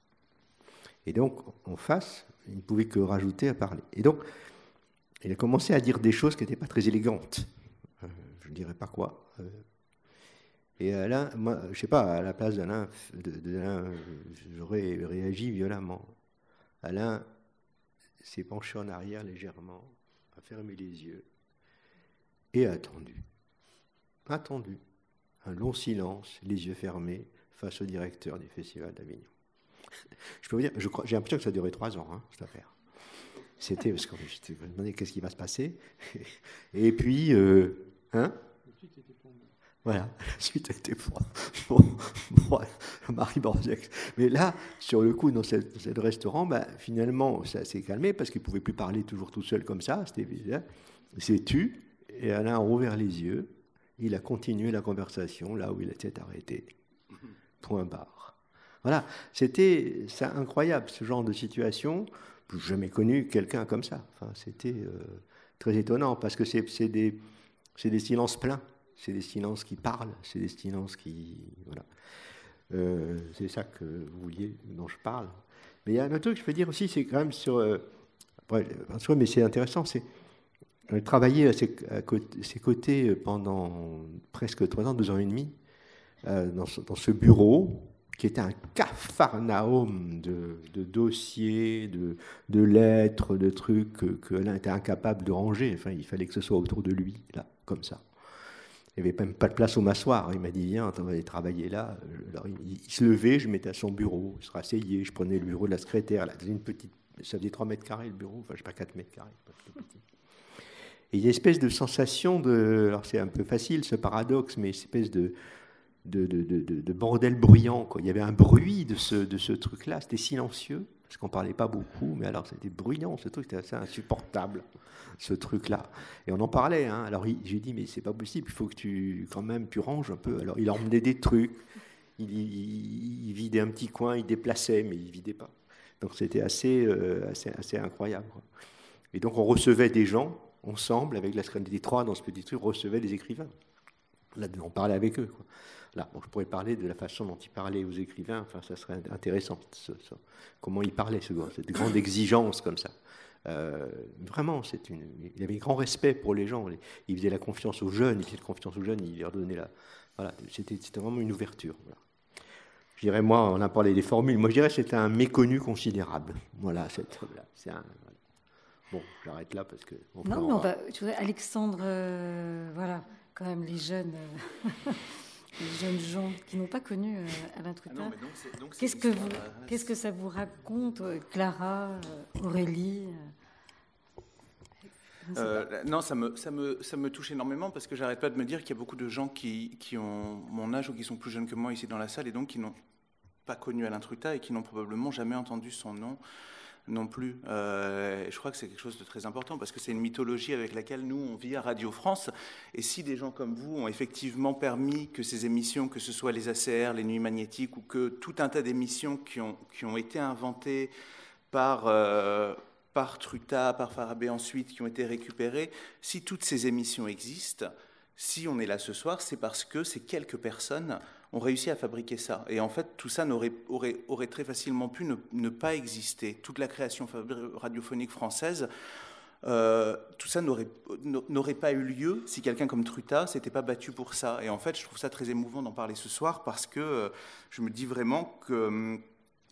Et donc, en face, il ne pouvait que rajouter à parler. Et donc, il a commencé à dire des choses qui n'étaient pas très élégantes. Euh, je ne dirais pas quoi. Euh, et Alain, moi, je ne sais pas, à la place d'Alain, de, d'Alain, j'aurais réagi violemment. Alain s'est penché en arrière légèrement, a fermé les yeux et a attendu. Attendu. Un long silence, les yeux fermés, face au directeur du Festival d'Avignon. Je peux vous dire, je crois, j'ai l'impression que ça a duré trois ans, hein, cette affaire. C'était parce que je me demandais qu'est-ce qui va se passer. Et puis, euh, hein voilà, la suite a été pour, pour, pour Marie Bordeaux. Mais là, sur le coup, dans ce restaurant, bah, finalement, ça s'est calmé parce qu'il ne pouvait plus parler toujours tout seul comme ça. C'était bizarre. Il s'est tu, et Alain a rouvert les yeux. Il a continué la conversation là où il était arrêté. Point barre. Voilà, c'était ça, incroyable, ce genre de situation. Je n'ai jamais connu quelqu'un comme ça. Enfin, c'était euh, très étonnant parce que c'est, c'est, des, c'est des silences pleins. C'est des silences qui parlent, c'est des silences qui... Voilà. Euh, c'est ça que vous vouliez, dont je parle. Mais il y a un autre truc que je peux dire aussi, c'est quand même sur... Euh, ouais, mais c'est intéressant, c'est euh, travailler à ses, à côté, ses côtés pendant presque trois ans, deux ans et demi, euh, dans, ce, dans ce bureau, qui était un capharnaüm de, de dossiers, de, de lettres, de trucs que, que Alain était incapable de ranger. Enfin, il fallait que ce soit autour de lui, là, comme ça. Il n'y avait même pas de place où m'asseoir. Il m'a dit, viens, on va aller travailler là. Alors, il, il se levait, je me mettais à son bureau, il se rasseyait, je prenais le bureau de la secrétaire. Là, une petite, ça faisait trois mètres carrés le bureau, enfin, je ne sais pas, quatre mètres carrés. Pas tout petit. Et il y a une espèce de sensation de... Alors, c'est un peu facile, ce paradoxe, mais une espèce de... De, de, de, de bordel bruyant, quoi. Il y avait un bruit de ce, de ce truc-là, c'était silencieux, parce qu'on ne parlait pas beaucoup, mais alors c'était bruyant, ce truc, c'était assez insupportable, ce truc-là. Et on en parlait, hein. Alors j'ai dit, mais c'est pas possible, il faut que tu, quand même, tu ranges un peu. Alors il emmenait des trucs, il, il, il vidait un petit coin, il déplaçait, mais il ne vidait pas. Donc c'était assez, euh, assez, assez incroyable, quoi. Et donc on recevait des gens, ensemble, avec la secrétaire des trois dans ce petit truc, on recevait des écrivains. Là, on parlait avec eux, quoi. Là, bon, je pourrais parler de la façon dont il parlait aux écrivains, enfin, ça serait intéressant, ce, ce, comment il parlait, ce gars, cette grande exigence comme ça. Euh, vraiment, c'est une, il avait un grand respect pour les gens, il faisait la confiance aux jeunes, il faisait la confiance aux jeunes, il leur donnait la... Voilà, c'était, c'était vraiment une ouverture. Voilà. Je dirais, moi, on a parlé des formules, moi je dirais que c'était un méconnu considérable. Voilà, c'est, voilà, c'est un... Voilà. Bon, j'arrête là parce que... On non, mais on va... Je voudrais, Alexandre, euh, voilà, quand même les jeunes... Euh... les jeunes gens qui n'ont pas connu euh, Alain Trutta. Ah non, donc c'est, donc c'est qu'est-ce, que vous, euh, qu'est-ce que ça vous raconte, euh, Clara, euh, Aurélie euh, euh, Non, ça me, ça, me, ça me touche énormément parce que j'arrête pas de me dire qu'il y a beaucoup de gens qui, qui ont mon âge ou qui sont plus jeunes que moi ici dans la salle et donc qui n'ont pas connu Alain Trutta et qui n'ont probablement jamais entendu son nom non plus. Euh, je crois que c'est quelque chose de très important parce que c'est une mythologie avec laquelle nous, on vit à Radio France. Et si des gens comme vous ont effectivement permis que ces émissions, que ce soit les A C R, les Nuits Magnétiques, ou que tout un tas d'émissions qui ont, qui ont été inventées par, euh, par Trutta, par Farabee ensuite, qui ont été récupérées, si toutes ces émissions existent, si on est là ce soir, c'est parce que ces quelques personnes ont réussi à fabriquer ça. Et en fait, tout ça n'aurait, aurait, aurait très facilement pu ne, ne pas exister. Toute la création radiophonique française, euh, tout ça n'aurait, n'aurait pas eu lieu si quelqu'un comme Trutta s'était pas battu pour ça. Et en fait, je trouve ça très émouvant d'en parler ce soir parce que euh, je me dis vraiment qu'on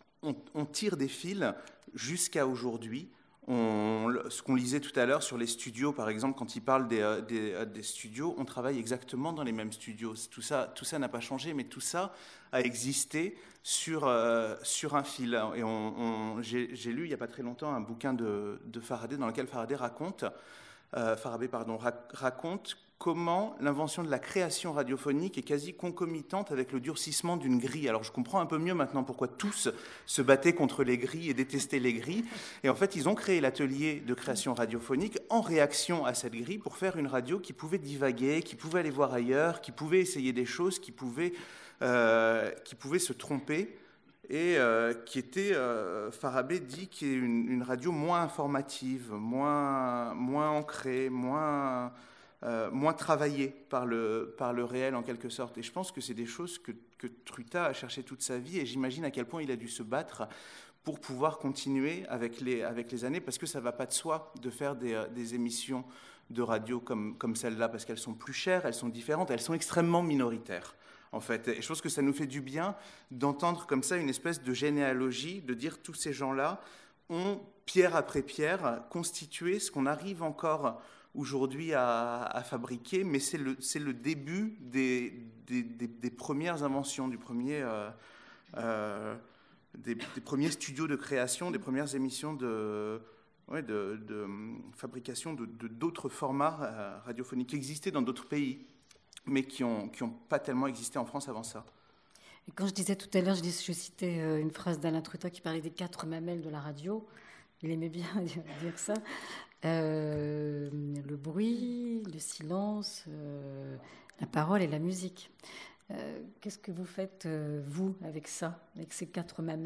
on tire des fils jusqu'à aujourd'hui. On, ce qu'on lisait tout à l'heure sur les studios, par exemple, quand il parle des, des, des studios, on travaille exactement dans les mêmes studios. Tout ça, tout ça n'a pas changé, mais tout ça a existé sur, euh, sur un fil. Et on, on, j'ai, j'ai lu il n'y a pas très longtemps un bouquin de, de Farabee dans lequel Farabee raconte, euh, Farabee, pardon, raconte comment l'invention de la création radiophonique est quasi concomitante avec le durcissement d'une grille. Alors je comprends un peu mieux maintenant pourquoi tous se battaient contre les grilles et détestaient les grilles. Et en fait, ils ont créé l'atelier de création radiophonique en réaction à cette grille pour faire une radio qui pouvait divaguer, qui pouvait aller voir ailleurs, qui pouvait essayer des choses, qui pouvait, euh, qui pouvait se tromper. Et euh, qui était, euh, Farabee dit, qui est une, une radio moins informative, moins, moins ancrée, moins... Euh, moins travaillé par le, par le réel en quelque sorte. Et je pense que c'est des choses que, que Trutta a cherché toute sa vie et j'imagine à quel point il a dû se battre pour pouvoir continuer avec les, avec les années parce que ça ne va pas de soi de faire des, des émissions de radio comme, comme celle-là parce qu'elles sont plus chères, elles sont différentes, elles sont extrêmement minoritaires. En fait. Et je pense que ça nous fait du bien d'entendre comme ça une espèce de généalogie, de dire tous ces gens-là ont, pierre après pierre, constitué ce qu'on arrive encore aujourd'hui à, à fabriquer, mais c'est le, c'est le début des, des, des, des premières inventions, du premier, euh, euh, des, des premiers studios de création, des premières émissions de, ouais, de, de fabrication de, de, d'autres formats euh, radiophoniques qui existaient dans d'autres pays, mais qui n'ont qui ont pas tellement existé en France avant ça. Et quand je disais tout à l'heure, je, dis, je citais une phrase d'Alain Trutta qui parlait des quatre mamelles de la radio. Il aimait bien dire ça. Euh, le bruit, le silence, euh, la parole et la musique. Euh, qu'est-ce que vous faites, euh, vous, avec ça, avec ces quatre mamelles ?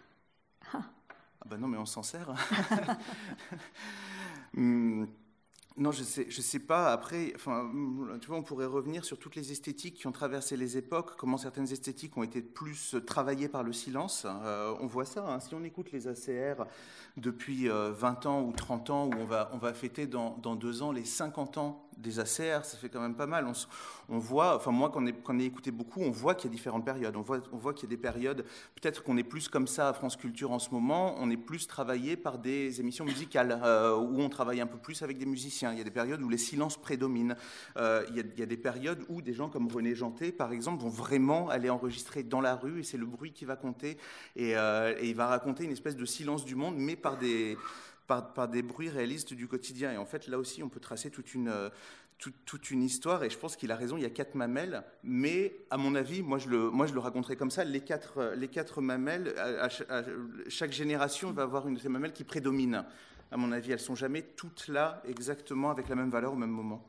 Ah. Ah ben non, mais on s'en sert. hum, Non, je sais, je sais pas. Après, enfin, tu vois, on pourrait revenir sur toutes les esthétiques qui ont traversé les époques, comment certaines esthétiques ont été plus travaillées par le silence. Euh, on voit ça, hein. Si on écoute les A C R depuis euh, vingt ans ou trente ans, où on va, on va fêter dans, dans deux ans les cinquante ans des A C R, ça fait quand même pas mal. On, on voit, enfin moi, quand on, est, quand on a écouté beaucoup, on voit qu'il y a différentes périodes. On voit, on voit qu'il y a des périodes, peut-être qu'on est plus comme ça à France Culture en ce moment, on est plus travaillé par des émissions musicales, euh, où on travaille un peu plus avec des musiciens. Il y a des périodes où les silences prédominent. Euh, il, y a, il y a des périodes où des gens comme René Janté, par exemple, vont vraiment aller enregistrer dans la rue, et c'est le bruit qui va compter, et, euh, et il va raconter une espèce de silence du monde, mais par des... Par, par des bruits réalistes du quotidien. Et en fait, là aussi, on peut tracer toute une, toute, toute une histoire. Et je pense qu'il a raison, il y a quatre mamelles. Mais, à mon avis, moi, je le, moi, je le raconterai comme ça. Les quatre, les quatre mamelles, à, à, à chaque génération va avoir une de ces mamelles qui prédomine. À mon avis, elles ne sont jamais toutes là, exactement avec la même valeur au même moment.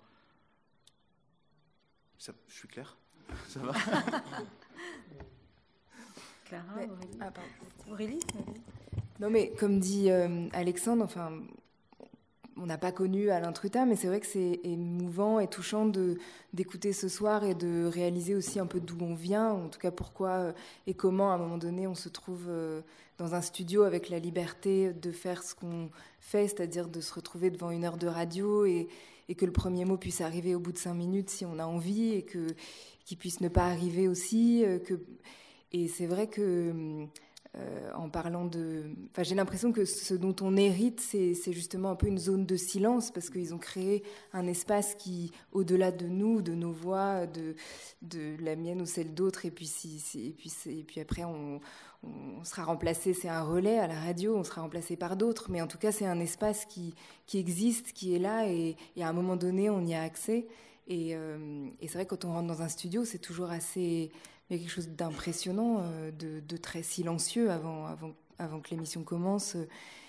Ça, je suis clair ? Ça va ? Clara, Mais, Aurélie. ah, pardon. Aurélie. Non, mais comme dit euh, Alexandre, enfin, on n'a pas connu Alain Trutat, mais c'est vrai que c'est émouvant et touchant de, d'écouter ce soir et de réaliser aussi un peu d'où on vient, en tout cas pourquoi euh, et comment à un moment donné on se trouve euh, dans un studio avec la liberté de faire ce qu'on fait, c'est-à-dire de se retrouver devant une heure de radio et, et que le premier mot puisse arriver au bout de cinq minutes si on a envie et que, qu'il puisse ne pas arriver aussi. Euh, que, et c'est vrai que... Euh, en parlant de... Enfin, j'ai l'impression que ce dont on hérite, c'est, c'est justement un peu une zone de silence, parce qu'ils ont créé un espace qui, au-delà de nous, de nos voix, de, de la mienne ou celle d'autres, et puis, si, si, et puis, et puis après, on, on sera remplacé, c'est un relais à la radio, on sera remplacé par d'autres, mais en tout cas, c'est un espace qui, qui existe, qui est là, et, et à un moment donné, on y a accès. Et, euh, et c'est vrai que quand on rentre dans un studio, c'est toujours assez... Il y a quelque chose d'impressionnant, de, de très silencieux avant, avant, avant que l'émission commence.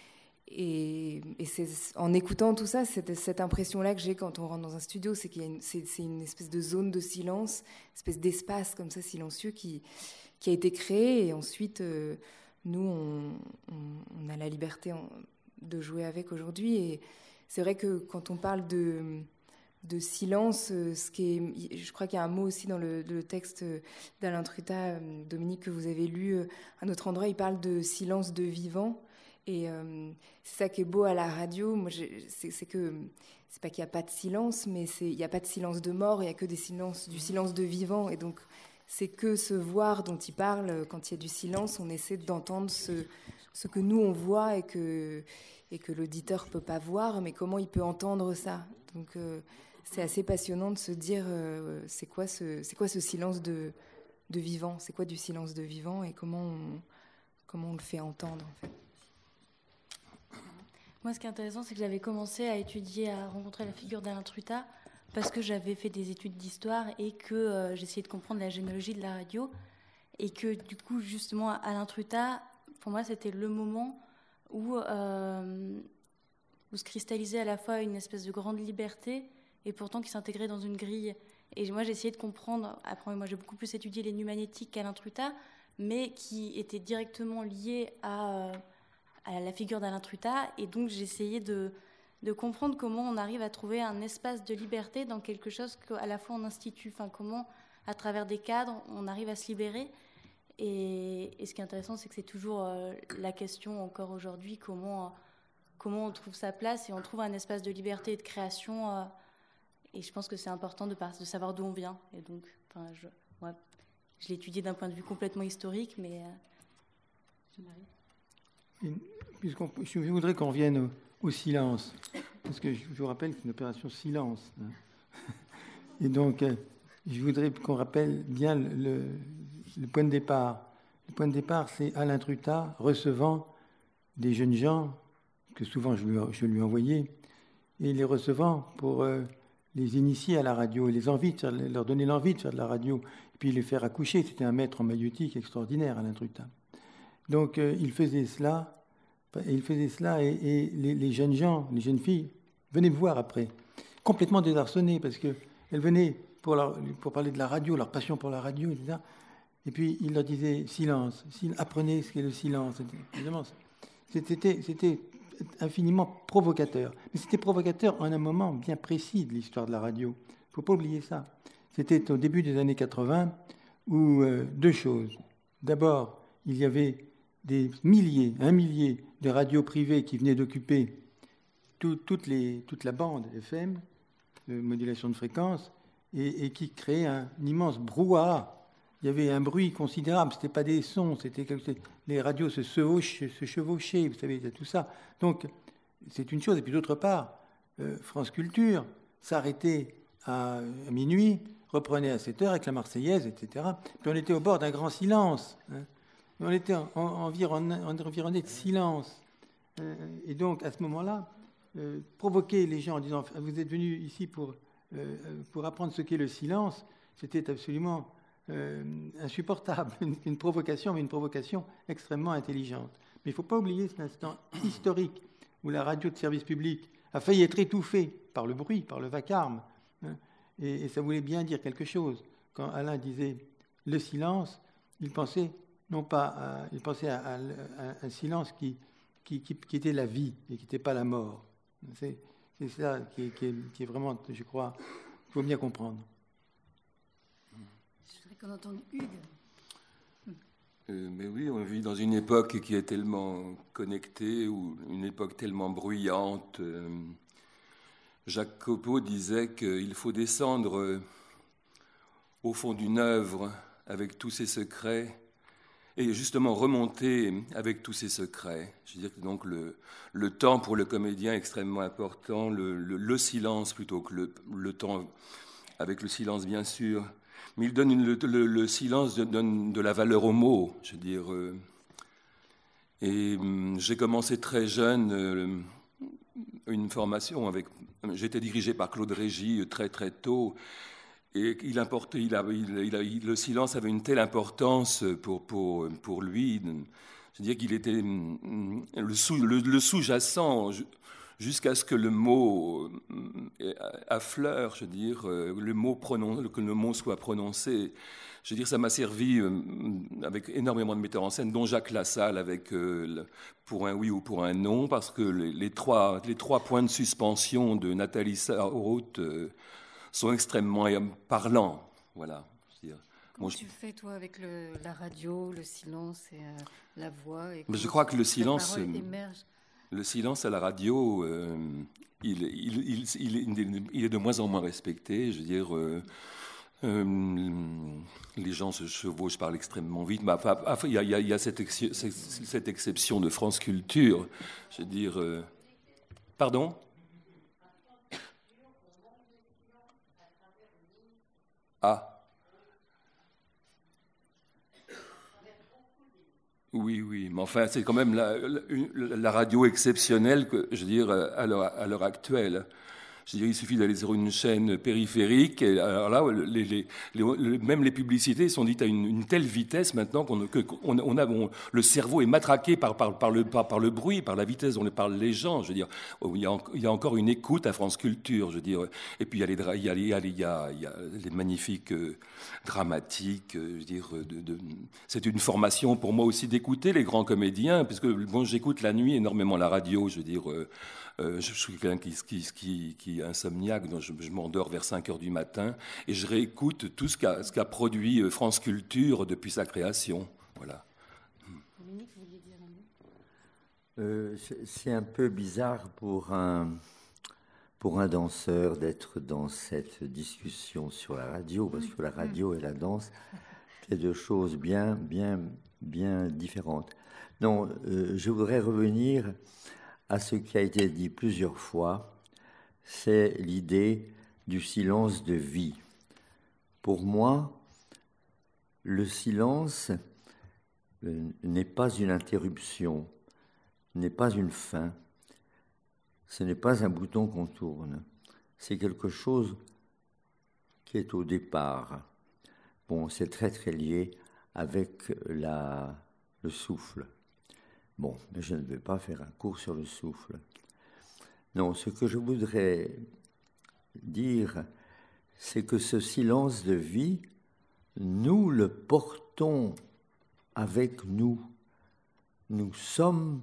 Et, et c'est en écoutant tout ça, cette, cette impression-là que j'ai quand on rentre dans un studio, c'est qu'il y a une, c'est, c'est une espèce de zone de silence, une espèce d'espace comme ça silencieux qui, qui a été créé. Et ensuite, euh, nous, on, on, on a la liberté en, de jouer avec aujourd'hui. Et c'est vrai que quand on parle de... de silence, ce qui est, je crois qu'il y a un mot aussi dans le, le texte d'Alain Trutat, Dominique, que vous avez lu à un autre endroit, il parle de silence de vivant, et euh, c'est ça qui est beau à la radio. Moi, c'est, c'est que c'est pas qu'il n'y a pas de silence, mais c'est, il n'y a pas de silence de mort, il n'y a que des silences, du silence de vivant, et donc c'est que ce voir dont il parle, quand il y a du silence, on essaie d'entendre ce, ce que nous on voit et que, et que l'auditeur peut pas voir, mais comment il peut entendre ça. Donc euh, c'est assez passionnant de se dire euh, c'est quoi ce c'est quoi ce silence de de vivant, c'est quoi du silence de vivant et comment on, comment on le fait entendre en fait. Moi, ce qui est intéressant, c'est que j'avais commencé à étudier, à rencontrer la figure d'Alain Trutat parce que j'avais fait des études d'histoire et que euh, j'essayais de comprendre la généalogie de la radio et que du coup justement Alain Trutat, pour moi, c'était le moment où euh, où se cristallisait à la fois une espèce de grande liberté et pourtant qui s'intégrait dans une grille. Et moi, j'ai essayé de comprendre, après moi j'ai beaucoup plus étudié les nus magnétiques qu'Alain Trutat, mais qui étaient directement liés à, à la figure d'Alain Trutat, et donc j'ai essayé de, de comprendre comment on arrive à trouver un espace de liberté dans quelque chose qu'à la fois on institue, enfin comment, à travers des cadres, on arrive à se libérer. Et, et ce qui est intéressant, c'est que c'est toujours euh, la question encore aujourd'hui, comment... Euh, comment on trouve sa place et on trouve un espace de liberté et de création. Euh, et je pense que c'est important de, de savoir d'où on vient. Et donc, enfin, je, ouais, je l'ai étudié d'un point de vue complètement historique, mais euh, je Puisqu'on, je voudrais qu'on revienne au, au silence, parce que je vous rappelle que c'est une opération silence. Hein. Et donc, euh, je voudrais qu'on rappelle bien le, le, le point de départ. Le point de départ, c'est Alain Trutat recevant des jeunes gens que souvent je lui, je lui envoyais, et les recevant pour euh, les initier à la radio, et les envies de faire, leur donner l'envie de faire de la radio, et puis les faire accoucher. C'était un maître en maïeutique extraordinaire, Alain Trutat. Donc euh, il faisait cela, et il faisait cela, et, et les, les jeunes gens, les jeunes filles, venaient me voir après, complètement désarçonnées, parce qu'elles venaient pour, leur, pour parler de la radio, leur passion pour la radio, et cetera. Et puis il leur disait silence, apprenez ce qu'est le silence. Évidemment, c'était, c'était infiniment provocateur. Mais c'était provocateur en un moment bien précis de l'histoire de la radio. Il ne faut pas oublier ça. C'était au début des années quatre-vingts où euh, deux choses. D'abord, il y avait des milliers, un millier de radios privées qui venaient d'occuper tout, toutes les, toute la bande F M, de modulation de fréquence, et, et qui créaient un, un immense brouhaha. Il y avait un bruit considérable, ce n'était pas des sons, c'était quelque... les radios se, chevauchaient, se chevauchaient, vous savez, tout ça. Donc, c'est une chose. Et puis d'autre part, euh, France Culture s'arrêtait à, à minuit, reprenait à sept heures avec la Marseillaise, et cetera. Puis on était au bord d'un grand silence. Hein. On était en, en, environné, environné de silence. Euh, et donc, à ce moment-là, euh, provoquer les gens en disant « Vous êtes venus ici pour, euh, pour apprendre ce qu'est le silence », c'était absolument... Euh, insupportable, une, une provocation, mais une provocation extrêmement intelligente. Mais il ne faut pas oublier cet instant historique où la radio de service public a failli être étouffée par le bruit, par le vacarme. Hein, et, et ça voulait bien dire quelque chose. Quand Alain disait le silence, il pensait non pas, à, il pensait à, à, à un silence qui, qui, qui, qui était la vie et qui n'était pas la mort. C'est, c'est ça qui, qui, est, qui est vraiment, je crois, il faut bien comprendre. Qu'on entende Hugues. Euh, mais oui, on vit dans une époque qui est tellement connectée, ou une époque tellement bruyante. Euh, Jacques Copeau disait qu'il faut descendre euh, au fond d'une œuvre avec tous ses secrets, et justement remonter avec tous ses secrets. Je veux dire que donc le, le temps pour le comédien est extrêmement important, le, le, le silence plutôt que le, le temps, avec le silence bien sûr. Mais il donne une, le, le, le silence donne de la valeur aux mots, je veux dire. Euh, et euh, j'ai commencé très jeune euh, une formation avec. J'étais dirigé par Claude Régis très très tôt, et il importait, il a, il, il a, il, le silence avait une telle importance pour pour pour lui. Je veux dire qu'il était le, sous, le, le sous-jacent. Jusqu'à ce que le mot affleure, je veux dire, le mot prononce, que le mot soit prononcé. Je veux dire, ça m'a servi avec énormément de metteurs en scène, dont Jacques Lassalle, avec pour un oui ou pour un non, parce que les, les, trois, les trois points de suspension de Nathalie Sarraute sont extrêmement parlants. Voilà. Je veux dire, Comment moi, tu je... fais, toi, avec le, la radio, le silence et euh, la voix et Mais je crois que le silence... émerge. Le silence à la radio, euh, il, il, il, il, il est de moins en moins respecté. Je veux dire, euh, euh, les gens se chevauchent, parlent extrêmement vite. Mais enfin, il y a, il y a cette, ex, cette exception de France Culture. Je veux dire... Euh, pardon ? Ah. Oui, oui, mais enfin, c'est quand même la, la, la radio exceptionnelle, que, je veux dire, à l'heure, à l'heure actuelle. Je veux dire, il suffit d'aller sur une chaîne périphérique, et alors là, les, les, les, même les publicités sont dites à une, une telle vitesse maintenant qu'on que, qu'on, on a, on, le cerveau est matraqué par, par, par, le, par, par le bruit, par la vitesse dont parlent les gens. Je veux dire, il y, a, il y a encore une écoute à France Culture, je veux dire. Et puis il y a les, il y a les, il y a les, il y a, il y a les magnifiques euh, dramatiques. Euh, je veux dire, de, de, c'est une formation pour moi aussi d'écouter les grands comédiens, puisque bon, j'écoute la nuit énormément la radio. Je veux dire. Euh, Euh, je suis quelqu'un qui, qui, qui, qui est insomniaque, donc je, je m'endors vers cinq heures du matin et je réécoute tout ce qu'a, ce qu'a produit France Culture depuis sa création. Voilà. Dominique, vous vouliez dire un mot ? euh, c'est, c'est un peu bizarre pour un, pour un danseur d'être dans cette discussion sur la radio, parce que la radio et la danse, c'est deux choses bien, bien, bien différentes. Non, euh, je voudrais revenir à ce qui a été dit plusieurs fois, c'est l'idée du silence de vie. Pour moi, le silence n'est pas une interruption, n'est pas une fin, ce n'est pas un bouton qu'on tourne, c'est quelque chose qui est au départ. Bon, c'est très très lié avec la, le souffle. Bon, mais je ne vais pas faire un cours sur le souffle. Non, ce que je voudrais dire, c'est que ce silence de vie, nous le portons avec nous. Nous sommes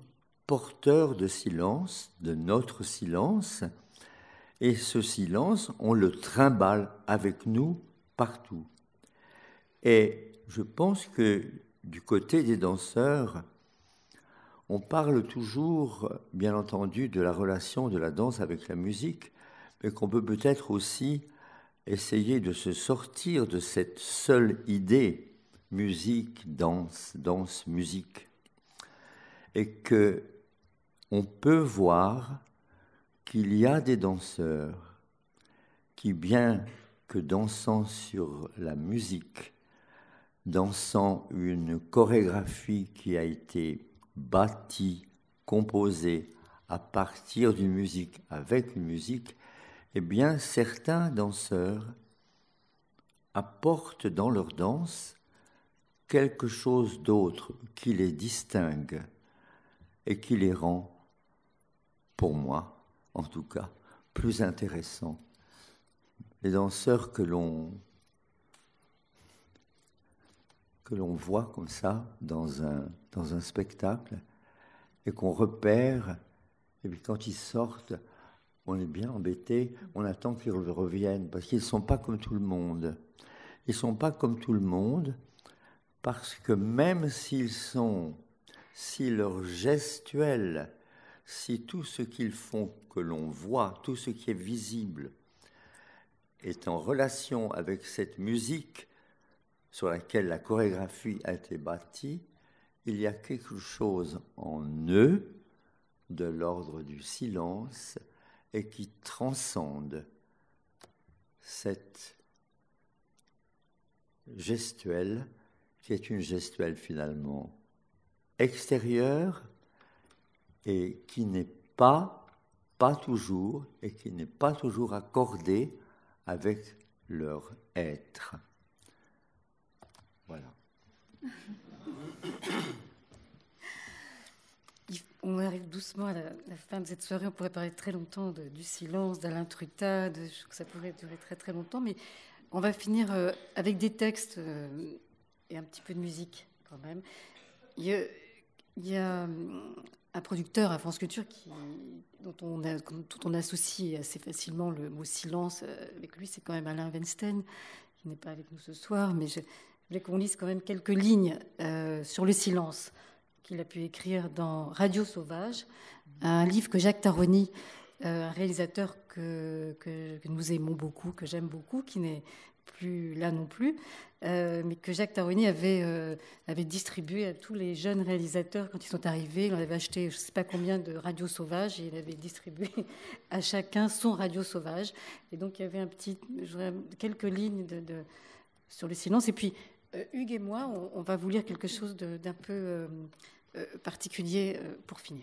porteurs de silence, de notre silence, et ce silence, on le trimballe avec nous partout. Et je pense que du côté des danseurs, on parle toujours, bien entendu, de la relation de la danse avec la musique, mais qu'on peut peut-être aussi essayer de se sortir de cette seule idée musique, danse, danse, musique, et que on peut voir qu'il y a des danseurs qui, bien que dansant sur la musique, dansant une chorégraphie qui a été bâtie, composée à partir d'une musique, avec une musique, eh bien, certains danseurs apportent dans leur danse quelque chose d'autre qui les distingue et qui les rend, pour moi en tout cas, plus intéressants. Les danseurs que l'on que l'on voit comme ça dans un, dans un spectacle et qu'on repère, et puis quand ils sortent, on est bien embêté, on attend qu'ils reviennent, parce qu'ils ne sont pas comme tout le monde. Ils ne sont pas comme tout le monde, parce que même s'ils sont, si leur gestuelle, si tout ce qu'ils font que l'on voit, tout ce qui est visible, est en relation avec cette musique sur laquelle la chorégraphie a été bâtie, il y a quelque chose en eux de l'ordre du silence et qui transcende cette gestuelle qui est une gestuelle finalement extérieure et qui n'est pas, pas toujours, et qui n'est pas toujours accordée avec leur être. Voilà. On arrive doucement à la, la fin de cette soirée. On pourrait parler très longtemps de, du silence, d'Alain Trutat, de, je trouve que ça pourrait durer très très longtemps, mais on va finir euh, avec des textes euh, et un petit peu de musique quand même. Il y a, il y a un producteur à France Culture qui, dont, on a, dont on associe assez facilement le mot silence avec lui, c'est quand même Alain Weinstein, qui n'est pas avec nous ce soir, mais je, je voulais qu'on lise quand même quelques lignes euh, sur le silence qu'il a pu écrire dans Radio Sauvage, un livre que Jacques Taroni, euh, un réalisateur que, que, que nous aimons beaucoup, que j'aime beaucoup, qui n'est plus là non plus, euh, mais que Jacques Taroni avait, euh, avait distribué à tous les jeunes réalisateurs quand ils sont arrivés. Il en avait acheté je ne sais pas combien de Radio Sauvage et il avait distribué à chacun son Radio Sauvage. Et donc il y avait un petit, quelques lignes de, de, sur le silence. Et puis euh, Hugues et moi, on, on va vous lire quelque chose de, d'un peu euh, euh, particulier euh, pour finir.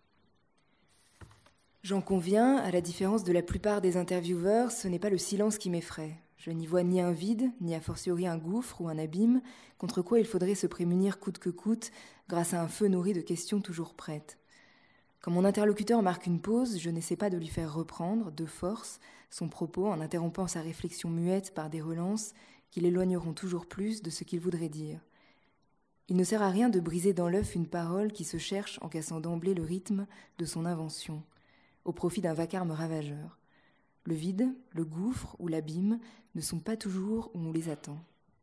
J'en conviens, à la différence de la plupart des intervieweurs, ce n'est pas le silence qui m'effraie. Je n'y vois ni un vide, ni a fortiori un gouffre ou un abîme, contre quoi il faudrait se prémunir coûte que coûte, grâce à un feu nourri de questions toujours prêtes. Quand mon interlocuteur marque une pause, je n'essaie pas de lui faire reprendre, de force, son propos en interrompant sa réflexion muette par des relances qui l'éloigneront toujours plus de ce qu'il voudrait dire. Il ne sert à rien de briser dans l'œuf une parole qui se cherche en cassant d'emblée le rythme de son invention, au profit d'un vacarme ravageur. Le vide, le gouffre ou l'abîme ne sont pas toujours où on les attend.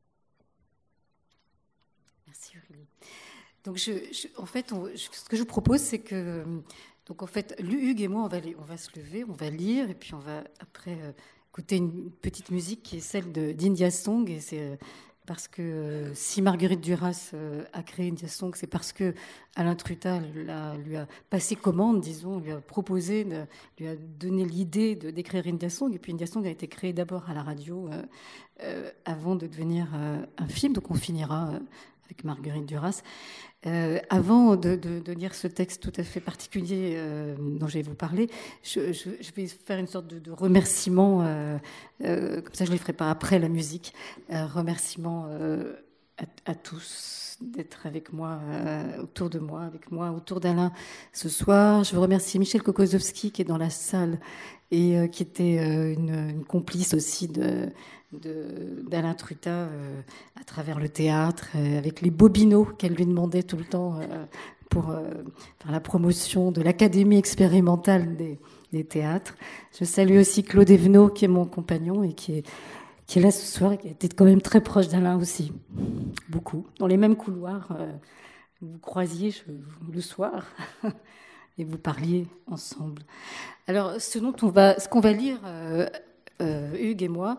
Merci Aurélie. Donc je, je, en fait, on, je, ce que je vous propose, c'est que donc en fait, Hugues et moi, on va, on va se lever, on va lire, et puis on va après euh, écouter une petite musique qui est celle de, d'India Song, et c'est euh, parce que euh, si Marguerite Duras euh, a créé India Song, c'est parce que Alain Trutat la, lui a passé commande, disons, lui a proposé, de, lui a donné l'idée de d'écrire India Song, et puis India Song a été créé d'abord à la radio euh, euh, avant de devenir euh, un film, donc on finira euh, avec Marguerite Duras. Euh, avant de, de, de lire ce texte tout à fait particulier euh, dont je vais vous parler, je, je, je vais faire une sorte de, de remerciement, euh, euh, comme ça je ne les ferai pas après la musique, euh, remerciement euh, à, à tous d'être avec moi, euh, autour de moi, avec moi, autour d'Alain ce soir. Je veux remercier Michel Kokozowski qui est dans la salle et euh, qui était euh, une, une complice aussi de... De, d'Alain Trutat euh, à travers le théâtre, euh, avec les bobinots qu'elle lui demandait tout le temps euh, pour euh, faire la promotion de l'Académie expérimentale des, des théâtres. Je salue aussi Claude Evenot, qui est mon compagnon et qui est, qui est là ce soir et qui était quand même très proche d'Alain aussi. Beaucoup. Dans les mêmes couloirs, euh, vous croisiez je, le soir et vous parliez ensemble. Alors, ce dont on va, ce qu'on va lire, euh, euh, Hugues et moi,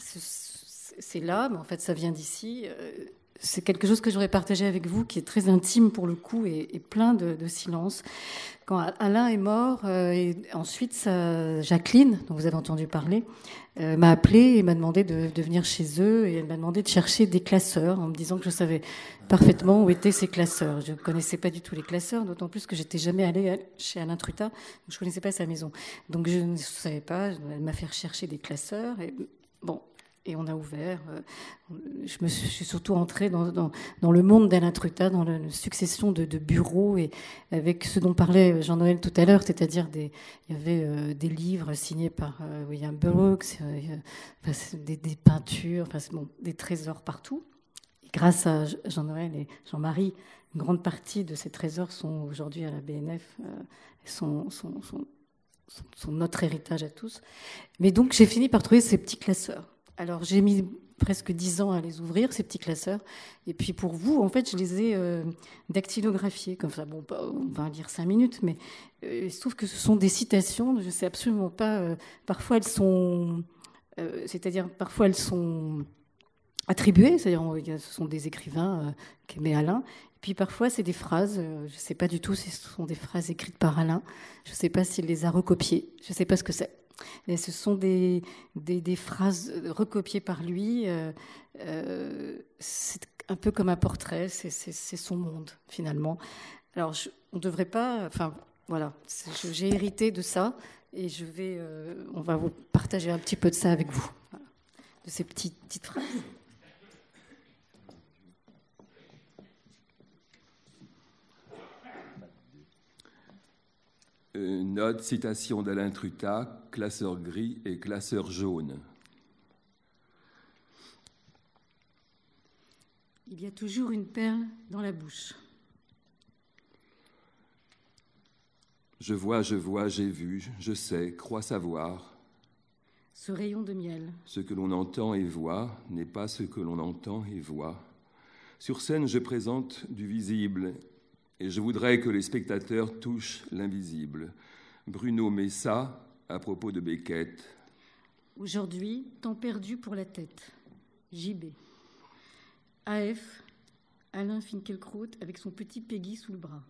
c'est là, mais en fait, ça vient d'ici. Euh, c'est quelque chose que j'aurais partagé avec vous, qui est très intime pour le coup et, et plein de, de silence. Quand Alain est mort, euh, et ensuite sa, Jacqueline, dont vous avez entendu parler, euh, m'a appelée et m'a demandé de, de venir chez eux, et elle m'a demandé de chercher des classeurs, en me disant que je savais parfaitement où étaient ces classeurs. Je ne connaissais pas du tout les classeurs, d'autant plus que j'étais jamais allée chez Alain Trutat, donc je ne connaissais pas sa maison. Donc je ne savais pas, elle m'a fait rechercher des classeurs, et bon... Et on a ouvert. Je me suis, je suis surtout entrée dans, dans, dans le monde d'Alain Trutat, dans la succession de, de bureaux, et avec ce dont parlait Jean-Noël tout à l'heure, c'est-à-dire des, il y avait euh, des livres signés par euh, William Burroughs, euh, enfin, des, des peintures, enfin, bon, des trésors partout. Et grâce à Jean-Noël et Jean-Marie, une grande partie de ces trésors sont aujourd'hui à la B N F, euh, sont, sont, sont, sont, sont notre héritage à tous. Mais donc j'ai fini par trouver ces petits classeurs. Alors, j'ai mis presque dix ans à les ouvrir, ces petits classeurs. Et puis, pour vous, en fait, je les ai euh, dactylographiés. Comme ça, bon, on va lire cinq minutes, mais euh, il se trouve que ce sont des citations. Je ne sais absolument pas. Euh, parfois, elles sont... Euh, c'est-à-dire, parfois, elles sont attribuées. C'est-à-dire, ce sont des écrivains euh, qu'aimait Alain. Et puis, parfois, c'est des phrases. Euh, je ne sais pas du tout si ce sont des phrases écrites par Alain. Je ne sais pas s'il les a recopiées. Je ne sais pas ce que c'est. Et ce sont des, des, des phrases recopiées par lui. Euh, euh, c'est un peu comme un portrait, c'est, c'est, c'est son monde, finalement. Alors, je, on ne devrait pas... Enfin, voilà, je, j'ai hérité de ça, et je vais, euh, on va vous partager un petit peu de ça avec vous, voilà, de ces petites, petites phrases. Note, citation d'Alain Trutat, classeur gris et classeur jaune. Il y a toujours une perle dans la bouche. Je vois, je vois, j'ai vu, je sais, crois savoir. Ce rayon de miel. Ce que l'on entend et voit n'est pas ce que l'on entend et voit. Sur scène, je présente du visible. Et je voudrais que les spectateurs touchent l'invisible. Bruno Messa, à propos de Beckett. Aujourd'hui, temps perdu pour la tête. J B. A F, Alain Finkielkraut avec son petit Peggy sous le bras.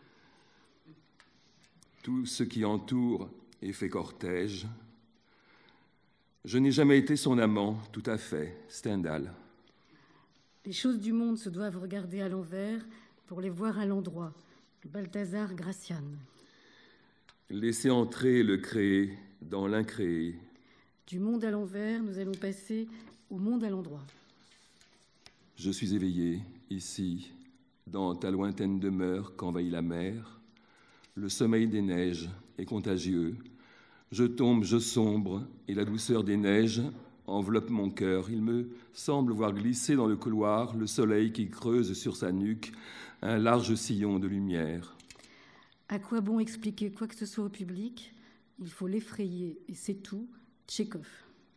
Tout ce qui entoure et fait cortège. Je n'ai jamais été son amant, tout à fait. Stendhal. Les choses du monde se doivent regarder à l'envers pour les voir à l'endroit. Balthazar Gracian. Laissez entrer le créé dans l'incréé. Du monde à l'envers, nous allons passer au monde à l'endroit. Je suis éveillé, ici, dans ta lointaine demeure qu'envahit la mer. Le sommeil des neiges est contagieux. Je tombe, je sombre, et la douceur des neiges enveloppe mon cœur. Il me semble voir glisser dans le couloir le soleil qui creuse sur sa nuque un large sillon de lumière. À quoi bon expliquer quoi que ce soit au public ? Il faut l'effrayer, et c'est tout. Tchekhov.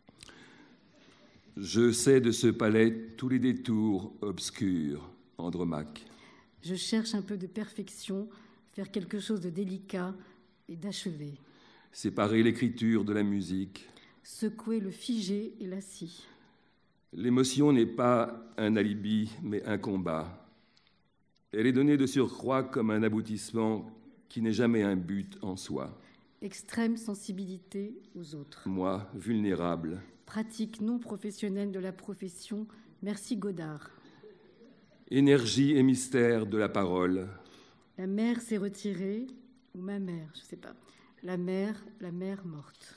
Je sais de ce palais tous les détours obscurs. Andromaque. Je cherche un peu de perfection, faire quelque chose de délicat et d'achevé. Séparer l'écriture de la musique. Secouer le figé et la scie. L'émotion n'est pas un alibi, mais un combat. Elle est donnée de surcroît comme un aboutissement qui n'est jamais un but en soi. Extrême sensibilité aux autres. Moi, vulnérable. Pratique non professionnelle de la profession. Merci Godard. Énergie et mystère de la parole. La mère s'est retirée, ou ma mère, je ne sais pas. La mère, la mère morte.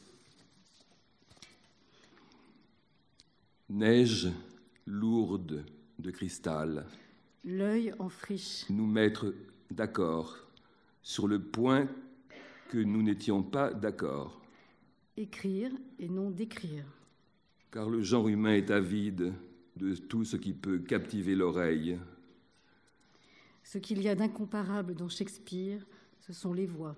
Neige lourde de cristal. L'œil en friche. Nous mettre d'accord sur le point que nous n'étions pas d'accord. Écrire et non décrire. Car le genre humain est avide de tout ce qui peut captiver l'oreille. Ce qu'il y a d'incomparable dans Shakespeare, ce sont les voix.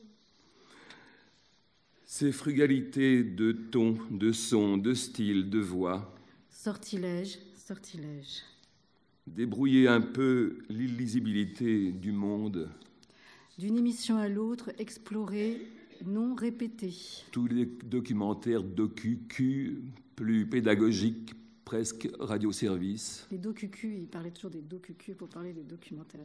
Ces frugalités de ton, de son, de style, de voix. Sortilège, sortilège. Débrouiller un peu l'illisibilité du monde. D'une émission à l'autre, explorer, non répéter. Tous les documentaires docu-Q, plus pédagogiques, presque radioservice. Les docu-Q, il parlait toujours des docu-Q pour parler des documentaires.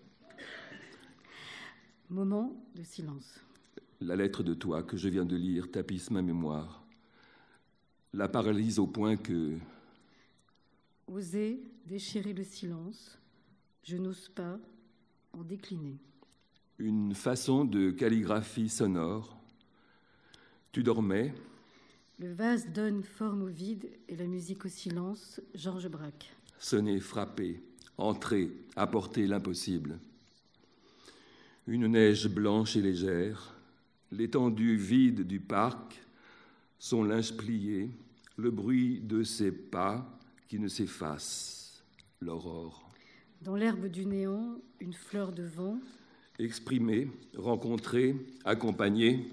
Moment de silence. La lettre de toi que je viens de lire tapisse ma mémoire. La paralyse au point que... Oser déchirer le silence, je n'ose pas en décliner. Une façon de calligraphie sonore. Tu dormais. Le vase donne forme au vide et la musique au silence, Georges Braque. Sonner, frapper, entrer, apporter l'impossible. Une neige blanche et légère, l'étendue vide du parc, son linge plié, le bruit de ses pas qui ne s'effacent, l'aurore. Dans l'herbe du néant, une fleur de vent. Exprimer, rencontrer, accompagner.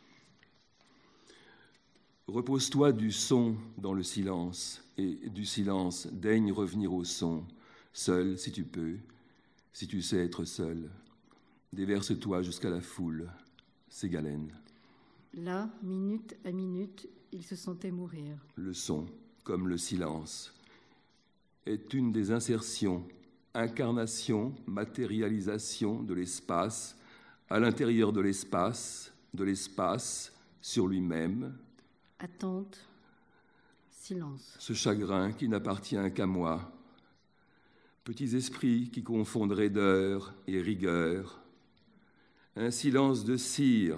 Repose-toi du son dans le silence, et du silence, daigne revenir au son, seul si tu peux, si tu sais être seul. Déverse-toi jusqu'à la foule, Ségalène. Là, minute à minute, il se sentait mourir. Le son, comme le silence, est une des insertions, incarnation, matérialisation de l'espace, à l'intérieur de l'espace, de l'espace sur lui-même. Attente, silence. Ce chagrin qui n'appartient qu'à moi. Petits esprits qui confondent raideur et rigueur. Un silence de cire.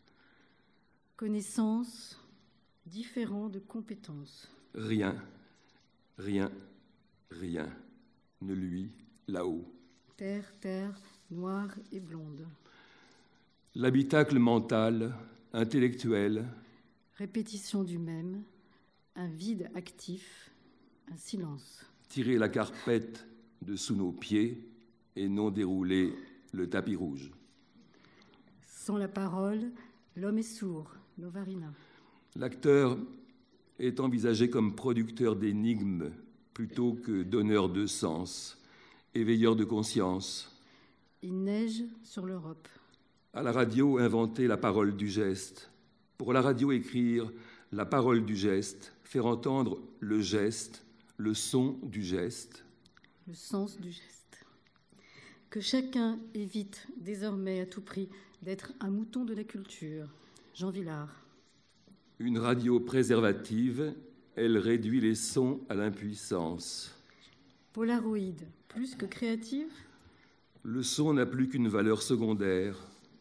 Connaissance, différent de compétence. Rien, rien, rien ne lui là-haut. Terre, terre, noire et blonde. L'habitacle mental, intellectuel. Répétition du même, un vide actif, un silence. Tirer la carpette de sous nos pieds et non dérouler le tapis rouge. Sans la parole, l'homme est sourd, Novarina. L'acteur est envisagé comme producteur d'énigmes plutôt que donneur de sens, éveilleur de conscience. Il neige sur l'Europe. À la radio, inventer la parole du geste. Pour la radio, écrire la parole du geste, faire entendre le geste, le son du geste. Le sens du geste. Que chacun évite désormais à tout prix d'être un mouton de la culture. Jean Villard. Une radio préservative, elle réduit les sons à l'impuissance. Polaroïde, plus que créative. Le son n'a plus qu'une valeur secondaire.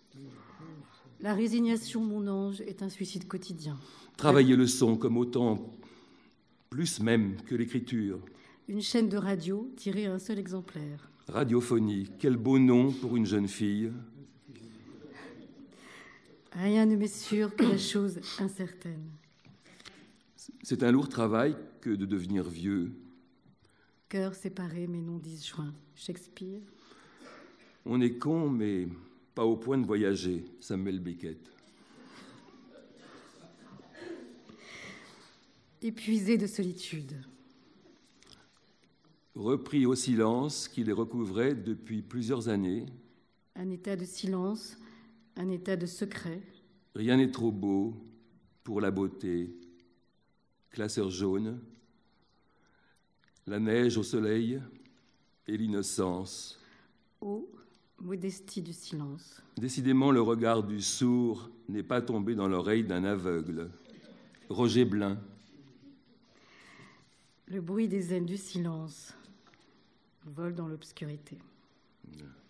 La résignation, mon ange, est un suicide quotidien. Travailler le son comme autant, plus même que l'écriture. Une chaîne de radio tirée à un seul exemplaire. Radiophonie, quel beau nom pour une jeune fille. Rien ne m'est sûr que la chose incertaine. C'est un lourd travail que de devenir vieux. Cœur séparé mais non disjoint. Shakespeare. On est con, mais pas au point de voyager. Samuel Beckett. Épuisé de solitude. Repris au silence qui les recouvrait depuis plusieurs années. Un état de silence, un état de secret. Rien n'est trop beau pour la beauté. Classeur jaune, la neige au soleil et l'innocence. Ô modestie du silence. Décidément, le regard du sourd n'est pas tombé dans l'oreille d'un aveugle. Roger Blin. Le bruit des ailes du silence vole dans l'obscurité. Yeah.